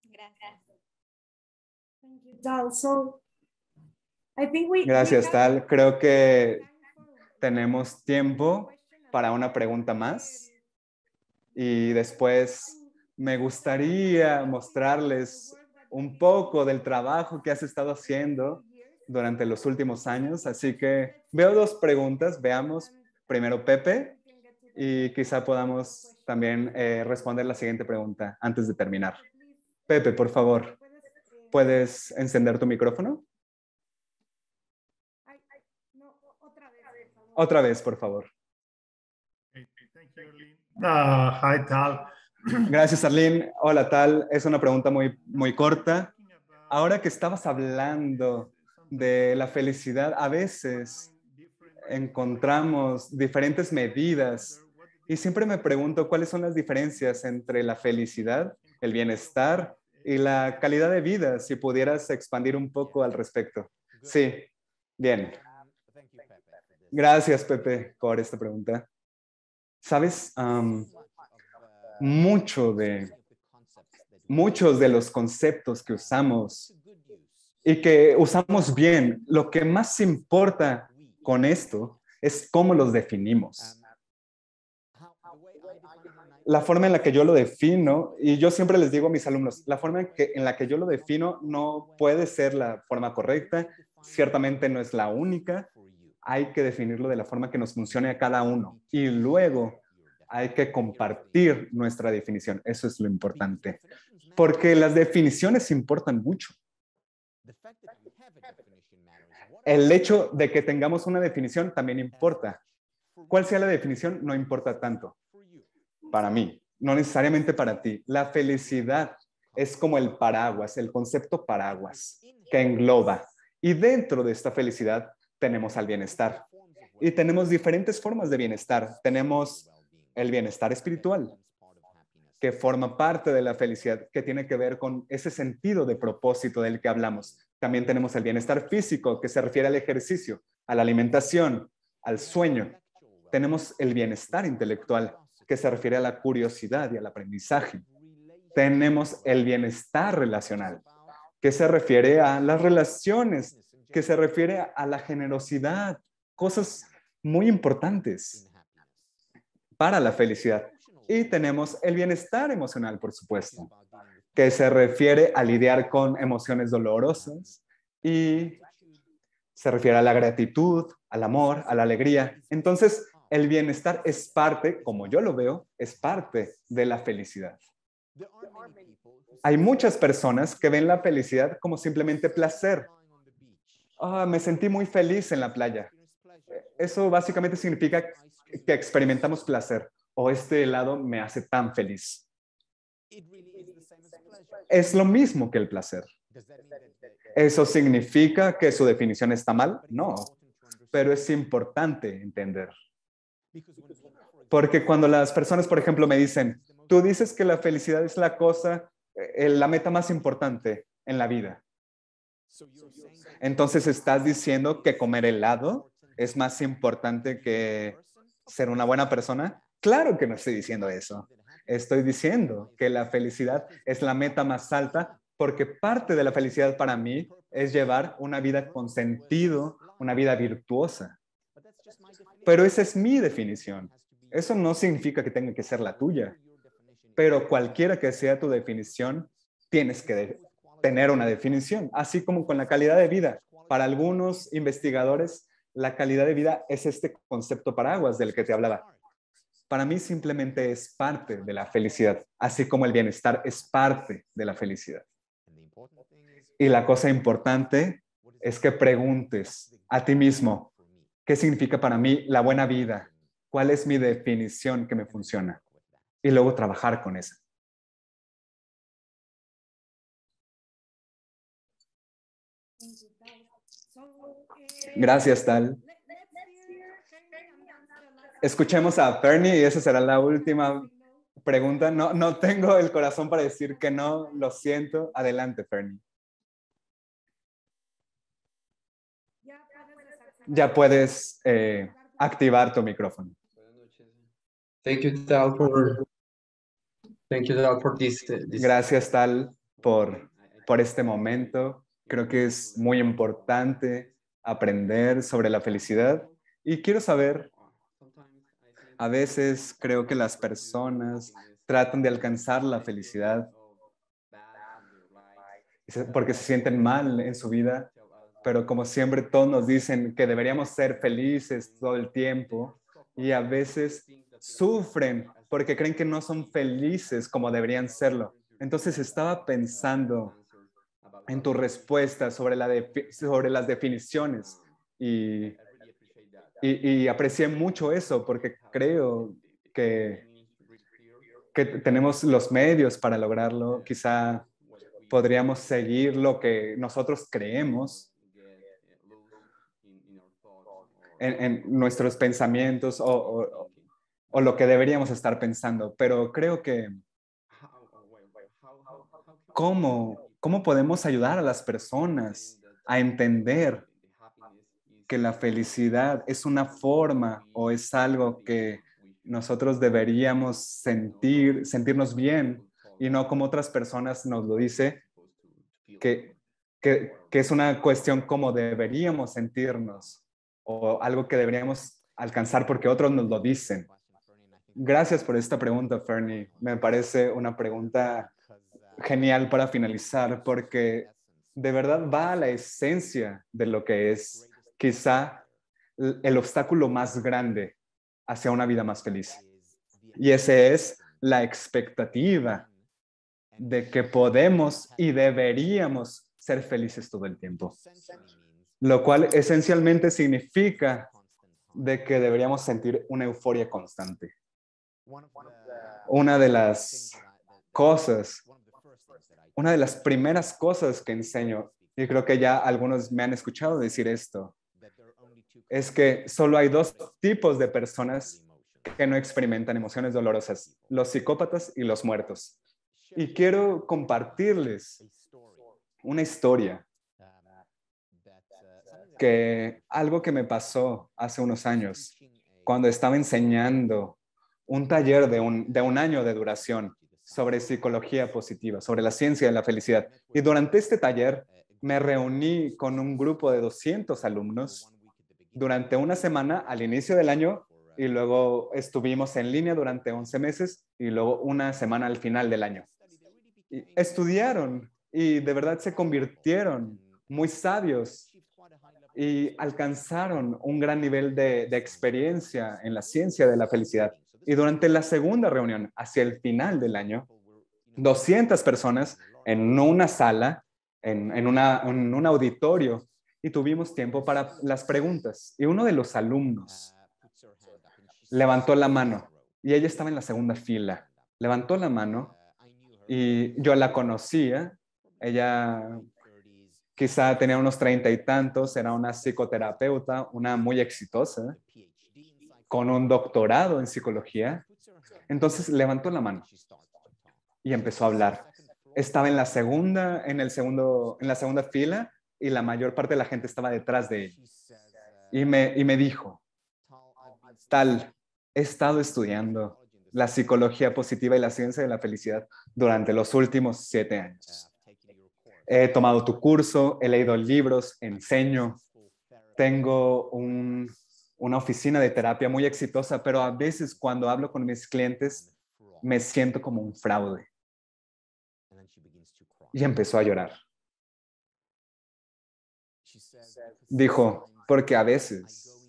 Gracias, Tal. Creo que tenemos tiempo para una pregunta más. Y después me gustaría mostrarles un poco del trabajo que has estado haciendo durante los últimos años. Así que veo 2 preguntas. Veamos primero Pepe y quizá podamos también responder la siguiente pregunta antes de terminar. Pepe, por favor, ¿puedes encender tu micrófono? Otra vez, por favor. Hi, Tal. Gracias, Arlene. Hola, Tal. Es una pregunta muy corta. Ahora que estabas hablando de la felicidad, a veces encontramos diferentes medidas y siempre me pregunto cuáles son las diferencias entre la felicidad, el bienestar y la calidad de vida, si pudieras expandir un poco al respecto. Sí, bien. Gracias, Pepe, por esta pregunta. ¿Sabes? Muchos de los conceptos que usamos y que usamos bien, lo que más importa con esto es cómo los definimos. La forma en la que yo lo defino, y yo siempre les digo a mis alumnos, la forma en la que yo lo defino no puede ser la forma correcta, ciertamente no es la única, hay que definirlo de la forma que nos funcione a cada uno y luego hay que compartir nuestra definición. Eso es lo importante, porque las definiciones importan mucho. El hecho de que tengamos una definición también importa. ¿Cuál sea la definición? No importa tanto. Para mí, no necesariamente para ti. La felicidad es como el paraguas, el concepto paraguas que engloba. Y dentro de esta felicidad tenemos al bienestar. Y tenemos diferentes formas de bienestar. Tenemos el bienestar espiritual, que forma parte de la felicidad, que tiene que ver con ese sentido de propósito del que hablamos. También tenemos el bienestar físico, que se refiere al ejercicio, a la alimentación, al sueño. Tenemos el bienestar intelectual, que se refiere a la curiosidad y al aprendizaje. Tenemos el bienestar relacional, que se refiere a las relaciones, que se refiere a la generosidad, cosas muy importantes para la felicidad. Y tenemos el bienestar emocional, por supuesto, que se refiere a lidiar con emociones dolorosas y se refiere a la gratitud, al amor, a la alegría. Entonces, el bienestar es parte, como yo lo veo, es parte de la felicidad. Hay muchas personas que ven la felicidad como simplemente placer. Me sentí muy feliz en la playa. Eso básicamente significa que experimentamos placer. O este helado me hace tan feliz. Es lo mismo que el placer. ¿Eso significa que su definición está mal? No, pero es importante entender. Porque cuando las personas, por ejemplo, me dicen, tú dices que la felicidad es la cosa, la meta más importante en la vida. Entonces, ¿estás diciendo que comer helado es más importante que ser una buena persona? Claro que no estoy diciendo eso. Estoy diciendo que la felicidad es la meta más alta porque parte de la felicidad para mí es llevar una vida con sentido, una vida virtuosa. Pero esa es mi definición. Eso no significa que tenga que ser la tuya. Pero cualquiera que sea tu definición, tienes que tener una definición, así como con la calidad de vida. Para algunos investigadores, la calidad de vida es este concepto paraguas del que te hablaba. Para mí simplemente es parte de la felicidad, así como el bienestar es parte de la felicidad. Y la cosa importante es que preguntes a ti mismo, ¿qué significa para mí la buena vida? ¿Cuál es mi definición que me funciona? Y luego trabajar con esa. Gracias, Tal. Escuchemos a Fernie y esa será la última pregunta. No tengo el corazón para decir que no, lo siento. Adelante, Fernie. Ya puedes activar tu micrófono. Thank you, Tal, for this. Gracias, Tal, por este momento. Creo que es muy importante aprender sobre la felicidad. Y quiero saber, a veces creo que las personas tratan de alcanzar la felicidad porque se sienten mal en su vida, pero como siempre todos nos dicen que deberíamos ser felices todo el tiempo y a veces sufren porque creen que no son felices como deberían serlo. Entonces estaba pensando en tu respuesta sobre las definiciones y aprecié mucho eso porque creo que tenemos los medios para lograrlo. Quizá podríamos seguir lo que nosotros creemos en nuestros pensamientos o lo que deberíamos estar pensando, pero creo que ¿cómo podemos ayudar a las personas a entender que la felicidad es una forma o es algo que nosotros deberíamos sentirnos bien y no como otras personas nos lo dicen, que es una cuestión como deberíamos sentirnos o algo que deberíamos alcanzar porque otros nos lo dicen? Gracias por esta pregunta, Fernie. Me parece una pregunta genial para finalizar porque de verdad va a la esencia de lo que es quizá el obstáculo más grande hacia una vida más feliz. Y ese es la expectativa de que podemos y deberíamos ser felices todo el tiempo. Lo cual esencialmente significa de que deberíamos sentir una euforia constante. Una de las primeras cosas que enseño, y creo que ya algunos me han escuchado decir esto, es que solo hay dos tipos de personas que no experimentan emociones dolorosas: los psicópatas y los muertos. Y quiero compartirles una historia, algo que me pasó hace unos años, cuando estaba enseñando un taller de un año de duración sobre psicología positiva, sobre la ciencia de la felicidad. Y durante este taller me reuní con un grupo de 200 alumnos durante una semana al inicio del año y luego estuvimos en línea durante 11 meses y luego una semana al final del año. Y estudiaron y de verdad se convirtieron muy sabios y alcanzaron un gran nivel de experiencia en la ciencia de la felicidad. Y durante la segunda reunión, hacia el final del año, 200 personas en una sala, en un auditorio, y tuvimos tiempo para las preguntas. Y uno de los alumnos levantó la mano, y ella estaba en la segunda fila. Levantó la mano, y yo la conocía. Ella quizá tenía unos 30 y tantos, era una psicoterapeuta, una muy exitosa, con un doctorado en psicología. Entonces levantó la mano y empezó a hablar. Estaba en la segunda fila y la mayor parte de la gente estaba detrás de ella. Y me dijo, Tal, he estado estudiando la psicología positiva y la ciencia de la felicidad durante los últimos 7 años. He tomado tu curso, he leído libros, enseño, tengo una oficina de terapia muy exitosa, pero a veces cuando hablo con mis clientes me siento como un fraude. Y empezó a llorar. Dijo, porque a veces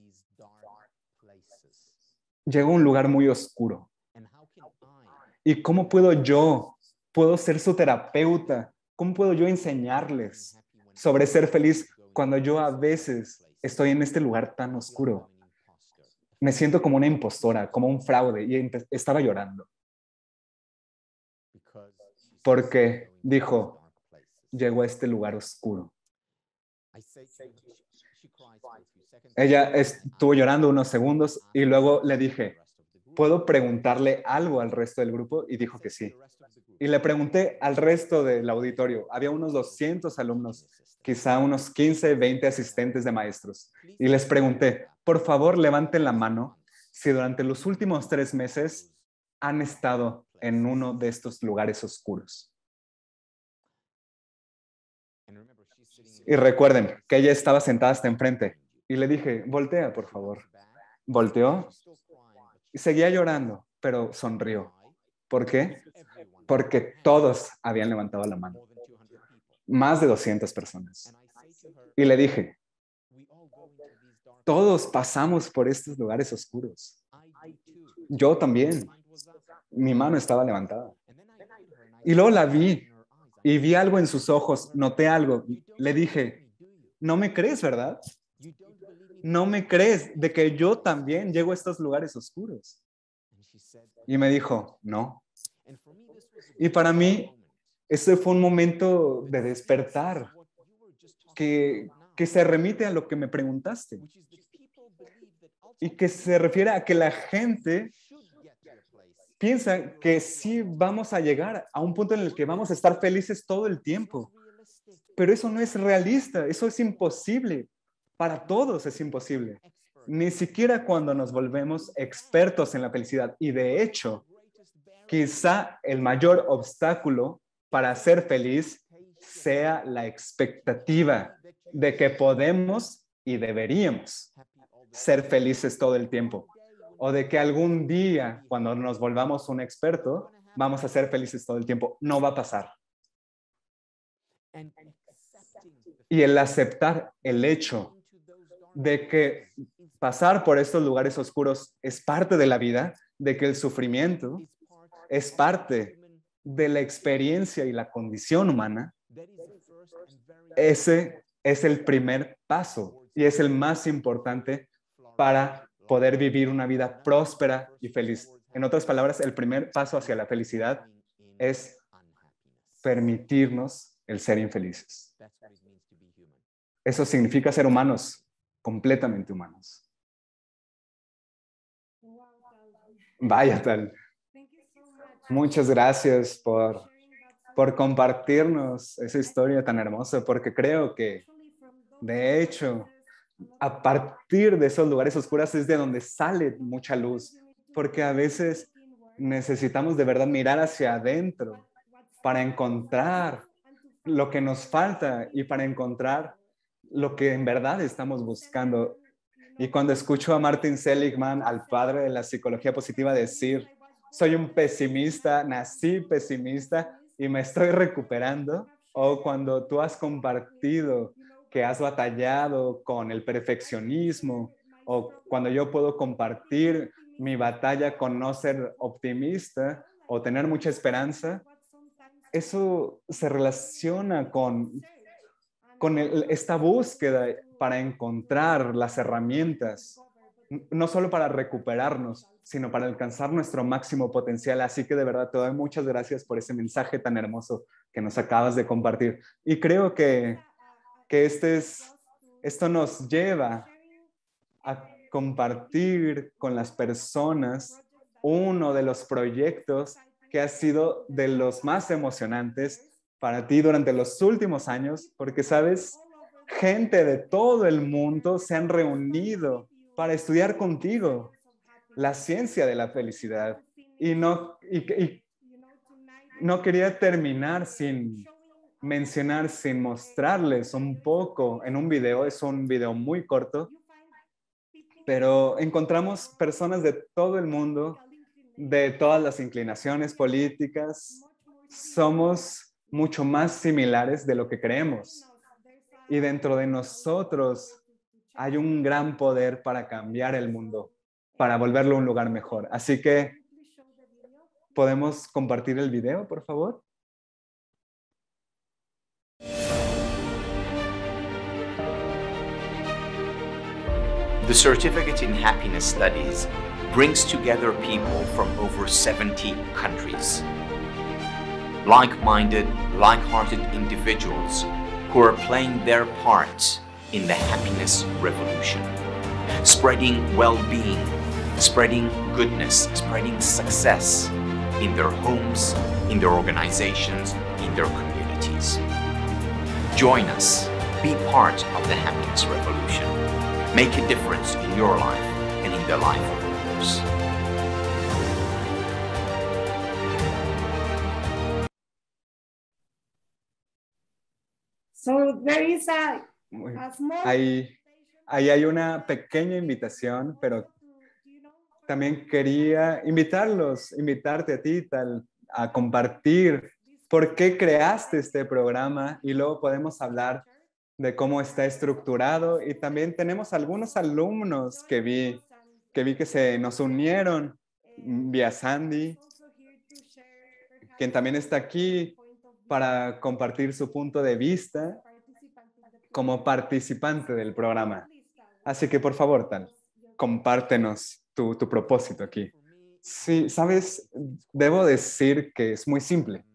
llego a un lugar muy oscuro. ¿Y cómo puedo ser su terapeuta? ¿Cómo puedo yo enseñarles sobre ser feliz cuando yo a veces estoy en este lugar tan oscuro? Me siento como una impostora, como un fraude, y estaba llorando. Porque dijo, llegó a este lugar oscuro. Ella estuvo llorando unos segundos y luego le dije, ¿puedo preguntarle algo al resto del grupo? Y dijo que sí. Y le pregunté al resto del auditorio. Había unos 200 alumnos, quizá unos 15, 20 asistentes de maestros. Y les pregunté, por favor, levanten la mano si durante los últimos 3 meses han estado en uno de estos lugares oscuros. Y recuerden que ella estaba sentada hasta enfrente. Y le dije, voltea, por favor. Volteó y seguía llorando, pero sonrió. ¿Por qué? Porque todos habían levantado la mano. Más de 200 personas. Y le dije, todos pasamos por estos lugares oscuros. Yo también. Mi mano estaba levantada. Y luego la vi y vi algo en sus ojos, noté algo. Le dije, no me crees, ¿verdad? No me crees de que yo también llego a estos lugares oscuros. Y me dijo, no. Y para mí, ese fue un momento de despertar que se remite a lo que me preguntaste y que se refiere a que la gente piensa que sí vamos a llegar a un punto en el que vamos a estar felices todo el tiempo. Pero eso no es realista, eso es imposible. Para todos es imposible. Ni siquiera cuando nos volvemos expertos en la felicidad. Y de hecho, quizá el mayor obstáculo para ser feliz sea la expectativa de que podemos y deberíamos ser felices todo el tiempo. O de que algún día, cuando nos volvamos un experto, vamos a ser felices todo el tiempo. No va a pasar. Y el aceptar el hecho de que pasar por estos lugares oscuros es parte de la vida, de que el sufrimiento es parte de la experiencia y la condición humana, ese es el primer paso y es el más importante para poder vivir una vida próspera y feliz. En otras palabras, el primer paso hacia la felicidad es permitirnos el ser infelices. Eso significa ser humanos, completamente humanos. Vaya Tal. Muchas gracias por compartirnos esa historia tan hermosa, porque creo que, de hecho, a partir de esos lugares oscuros es de donde sale mucha luz, porque a veces necesitamos de verdad mirar hacia adentro para encontrar lo que nos falta y para encontrar lo que en verdad estamos buscando. Y cuando escucho a Martin Seligman, al padre de la psicología positiva, decir, soy un pesimista, nací pesimista y me estoy recuperando, o cuando tú has compartido que has batallado con el perfeccionismo, o cuando yo puedo compartir mi batalla con no ser optimista o tener mucha esperanza, eso se relaciona con esta búsqueda para encontrar las herramientas, no solo para recuperarnos, sino para alcanzar nuestro máximo potencial. Así que de verdad te doy muchas gracias por ese mensaje tan hermoso que nos acabas de compartir. Y creo que esto nos lleva a compartir con las personas uno de los proyectos que ha sido de los más emocionantes para ti durante los últimos años, porque, ¿sabes? Gente de todo el mundo se han reunido para estudiar contigo la ciencia de la felicidad. Y no quería terminar sin mencionar, sin mostrarles un poco en un video. Es un video muy corto, pero encontramos personas de todo el mundo, de todas las inclinaciones políticas. Somos mucho más similares de lo que creemos. Y dentro de nosotros hay un gran poder para cambiar el mundo, para volverlo un lugar mejor. Así que, ¿podemos compartir el video, por favor? The Certificate in Happiness Studies brings together people from over 70 countries. Like-minded, like-hearted individuals who are playing their part in the happiness revolution, spreading well-being, spreading goodness, spreading success in their homes, in their organizations, in their communities. Join us, be part of the happiness revolution. Make a difference in your life and in the life of others. So there is a small... Ahí hay una pequeña invitación, pero también quería invitarte a ti, a compartir por qué creaste este programa, y luego podemos hablar de cómo está estructurado. Y también tenemos algunos alumnos que vi que se nos unieron vía Sandy, quien también está aquí para compartir su punto de vista como participante del programa. Así que, por favor, compártenos tu propósito aquí. Sí, sabes, debo decir que es muy simple.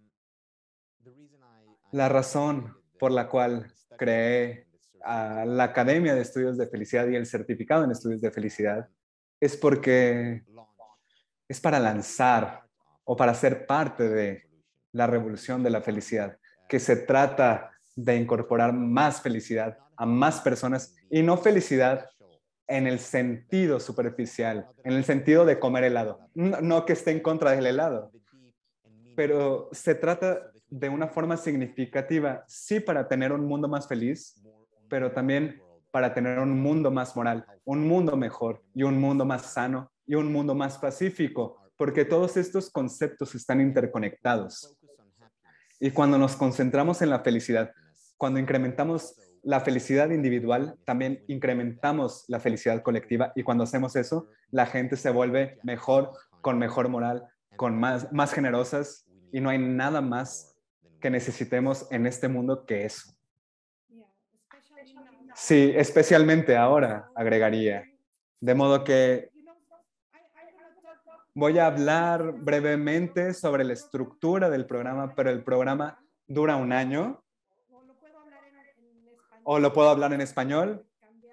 La razón por la cual creé la Academia de Estudios de Felicidad y el Certificado en Estudios de Felicidad es porque es para lanzar o para ser parte de la revolución de la felicidad, que se trata de incorporar más felicidad a más personas, y no felicidad en el sentido superficial, en el sentido de comer helado. No que esté en contra del helado, pero se trata de una forma significativa, sí, para tener un mundo más feliz, pero también para tener un mundo más moral, un mundo mejor y un mundo más sano y un mundo más pacífico, porque todos estos conceptos están interconectados. Y cuando nos concentramos en la felicidad, cuando incrementamos la felicidad individual, también incrementamos la felicidad colectiva, y cuando hacemos eso, la gente se vuelve mejor, con mejor moral, con más generosas, y no hay nada más que necesitemos en este mundo que eso. Sí, especialmente ahora, agregaría. De modo que voy a hablar brevemente sobre la estructura del programa, pero el programa dura un año. ¿O lo puedo hablar en español?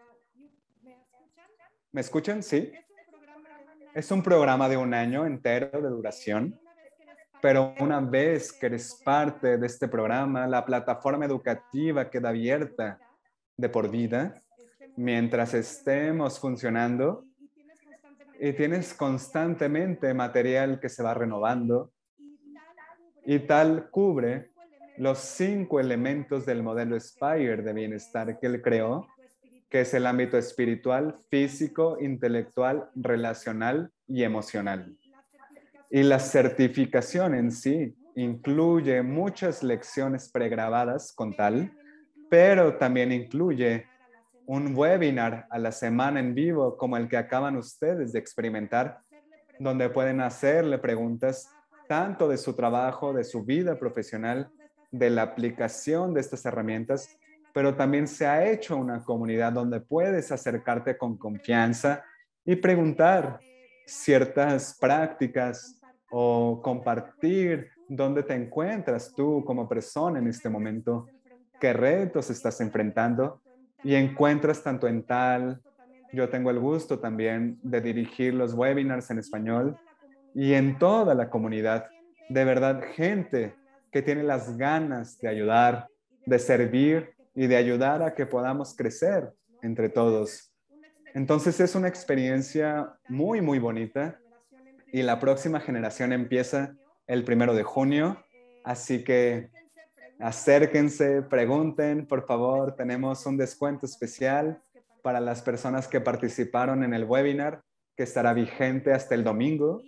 ¿Me escuchan? Sí. Es un programa de un año entero de duración. Pero una vez que eres parte de este programa, la plataforma educativa queda abierta de por vida mientras estemos funcionando, y tienes constantemente material que se va renovando, y tal cubre los 5 elementos del modelo Spire de bienestar que él creó, que es el ámbito espiritual, físico, intelectual, relacional y emocional. Y la certificación en sí incluye muchas lecciones pregrabadas con tal, pero también incluye un webinar a la semana en vivo como el que acaban ustedes de experimentar, donde pueden hacerle preguntas tanto de su trabajo, de su vida profesional, de la aplicación de estas herramientas, pero también se ha hecho una comunidad donde puedes acercarte con confianza y preguntar ciertas prácticas o compartir dónde te encuentras tú como persona en este momento, qué retos estás enfrentando y encuentras tanto en tal. Yo tengo el gusto también de dirigir los webinars en español y en toda la comunidad. De verdad, gente que tiene las ganas de ayudar, de servir y de ayudar a que podamos crecer entre todos. Entonces es una experiencia muy, muy bonita y la próxima generación empieza el 1 de junio. Así que acérquense, pregunten, por favor. Tenemos un descuento especial para las personas que participaron en el webinar, que estará vigente hasta el domingo.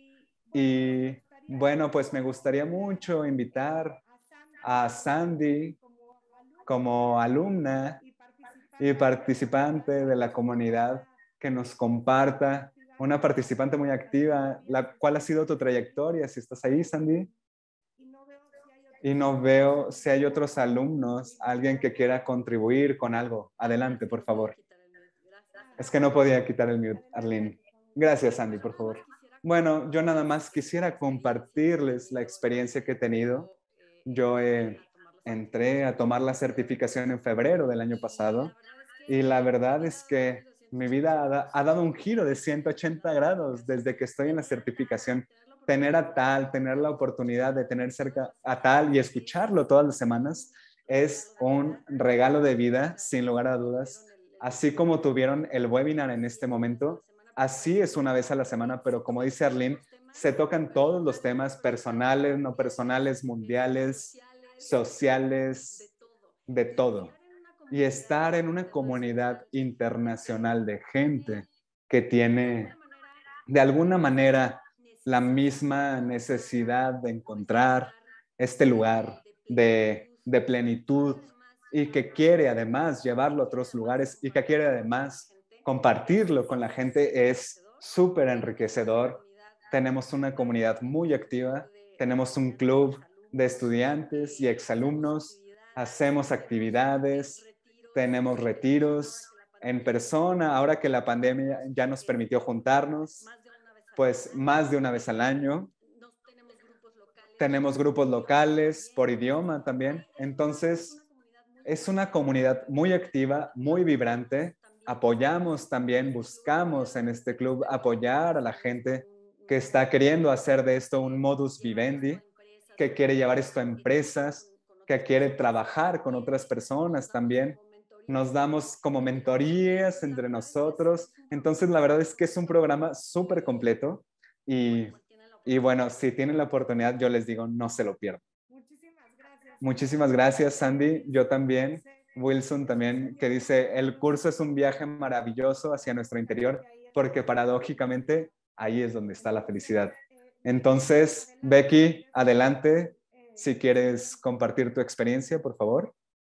Y bueno, pues me gustaría mucho invitar a Sandy como alumna y participante de la comunidad que nos comparta, una participante muy activa. ¿Cuál ha sido tu trayectoria? Si estás ahí, Sandy. Y no veo si hay otros alumnos, alguien que quiera contribuir con algo. Adelante, por favor. Es que no podía quitar el mute, Arlene. Gracias, Sandy, por favor. Bueno, yo nada más quisiera compartirles la experiencia que he tenido. Yo entré a tomar la certificación en febrero del año pasado y la verdad es que mi vida ha dado un giro de 180 grados desde que estoy en la certificación. Tener a Tal, tener la oportunidad de tener cerca a Tal y escucharlo todas las semanas es un regalo de vida, sin lugar a dudas. Así como tuvieron el webinar en este momento, así es una vez a la semana, pero como dice Arlene, se tocan todos los temas personales, no personales, mundiales, sociales, de todo. Y estar en una comunidad internacional de gente que tiene de alguna manera la misma necesidad de encontrar este lugar de plenitud y que quiere además llevarlo a otros lugares y que quiere además compartirlo con la gente es súper enriquecedor. Tenemos una comunidad muy activa, tenemos un club de estudiantes y exalumnos, hacemos actividades, tenemos retiros en persona, ahora que la pandemia ya nos permitió juntarnos, pues más de una vez al año. Tenemos grupos locales por idioma también. Entonces, es una comunidad muy activa, muy vibrante. Apoyamos también, buscamos en este club apoyar a la gente que está queriendo hacer de esto un modus vivendi, que quiere llevar esto a empresas, que quiere trabajar con otras personas también. Nos damos como mentorías entre nosotros. Entonces, la verdad es que es un programa súper completo y bueno, si tienen la oportunidad, yo les digo, no se lo pierdan. Muchísimas gracias, Sandy. Yo también. Wilson también, que dice, el curso es un viaje maravilloso hacia nuestro interior, porque paradójicamente ahí es donde está la felicidad. Entonces, Becky, adelante, si quieres compartir tu experiencia, por favor.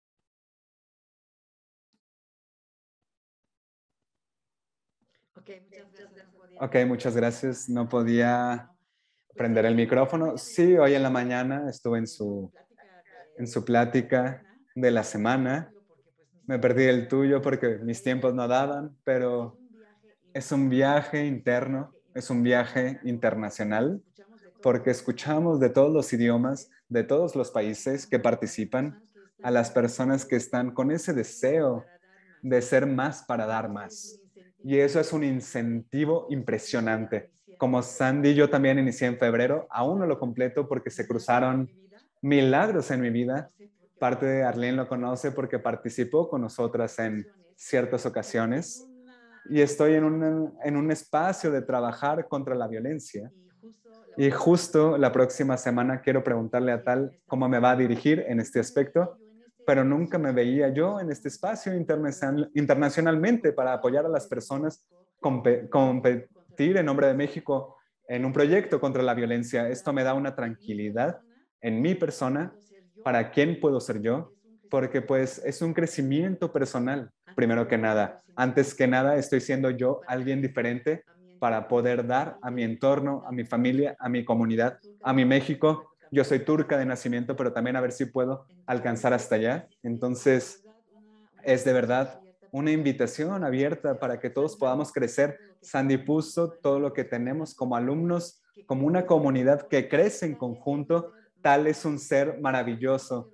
Ok, muchas gracias. No podía prender el micrófono. Sí, hoy en la mañana estuve en su plática de la semana. Me perdí el tuyo porque mis tiempos no daban, pero es un viaje interno, es un viaje internacional, porque escuchamos de todos los idiomas, de todos los países que participan, a las personas que están con ese deseo de ser más para dar más. Y eso es un incentivo impresionante. Como Sandy, yo también inicié en febrero, aún no lo completo porque se cruzaron milagros en mi vida. Parte de Arlene lo conoce porque participó con nosotras en ciertas ocasiones. Y estoy en un espacio de trabajar contra la violencia. Y justo la próxima semana quiero preguntarle a Tal cómo me va a dirigir en este aspecto. pero nunca me veía yo en este espacio internacionalmente para apoyar a las personas, competir en nombre de México en un proyecto contra la violencia. Esto me da una tranquilidad en mi persona, para quién puedo ser yo, porque pues es un crecimiento personal, primero que nada. Antes que nada, estoy siendo yo alguien diferente para poder dar a mi entorno, a mi familia, a mi comunidad, a mi México. Yo soy turca de nacimiento, pero también a ver si puedo alcanzar hasta allá. Entonces, es de verdad una invitación abierta para que todos podamos crecer. Sandy puso todo lo que tenemos como alumnos, como una comunidad que crece en conjunto. Tal es un ser maravilloso.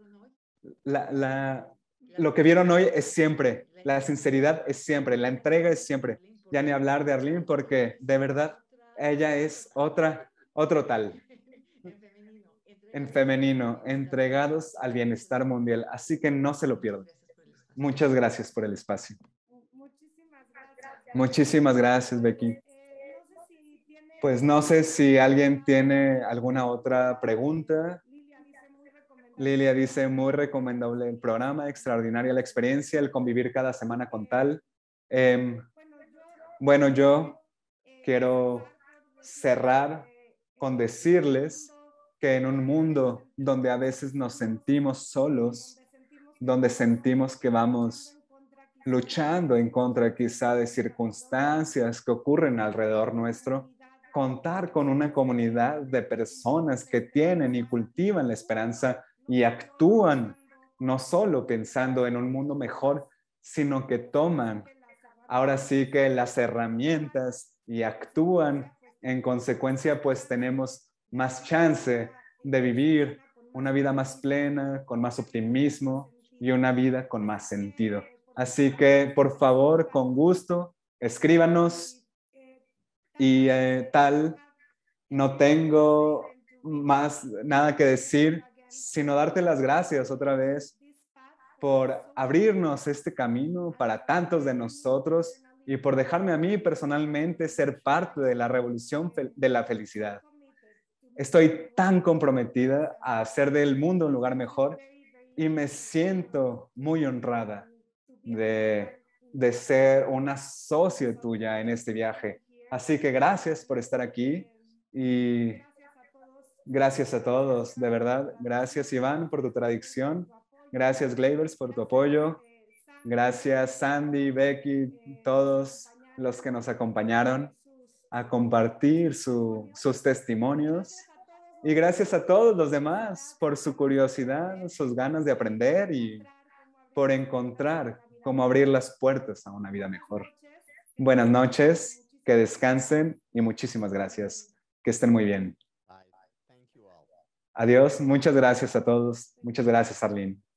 Lo que vieron hoy es siempre, la sinceridad es siempre, la entrega es siempre. Ya ni hablar de Arlene porque de verdad ella es otro tal. En femenino, entregados al bienestar mundial. Así que no se lo pierdan. Muchas gracias por el espacio. Muchísimas gracias, Becky. Pues no sé si alguien tiene alguna otra pregunta. Lilia dice, muy recomendable el programa, extraordinaria la experiencia, el convivir cada semana con tal. Bueno, yo quiero cerrar con decirles que en un mundo donde a veces nos sentimos solos, donde sentimos que vamos luchando en contra quizá de circunstancias que ocurren alrededor nuestro, contar con una comunidad de personas que tienen y cultivan la esperanza y actúan no solo pensando en un mundo mejor, sino que toman ahora sí que las herramientas y actúan en consecuencia, pues tenemos más chance de vivir una vida más plena, con más optimismo y una vida con más sentido. Así que, por favor, con gusto, escríbanos y tal, no tengo más nada que decir, sino darte las gracias otra vez por abrirnos este camino para tantos de nosotros y por dejarme a mí personalmente ser parte de la revolución de la felicidad. Estoy tan comprometida a hacer del mundo un lugar mejor y me siento muy honrada de ser una socia tuya en este viaje. Así que gracias por estar aquí y gracias a todos, de verdad. Gracias, Iván, por tu traducción. Gracias, Gleivers, por tu apoyo. Gracias, Sandy, Becky, todos los que nos acompañaron a compartir sus testimonios. Y gracias a todos los demás por su curiosidad, sus ganas de aprender y por encontrar cómo abrir las puertas a una vida mejor. Buenas noches, que descansen y muchísimas gracias. Que estén muy bien. Adiós, muchas gracias a todos. Muchas gracias, Arlene.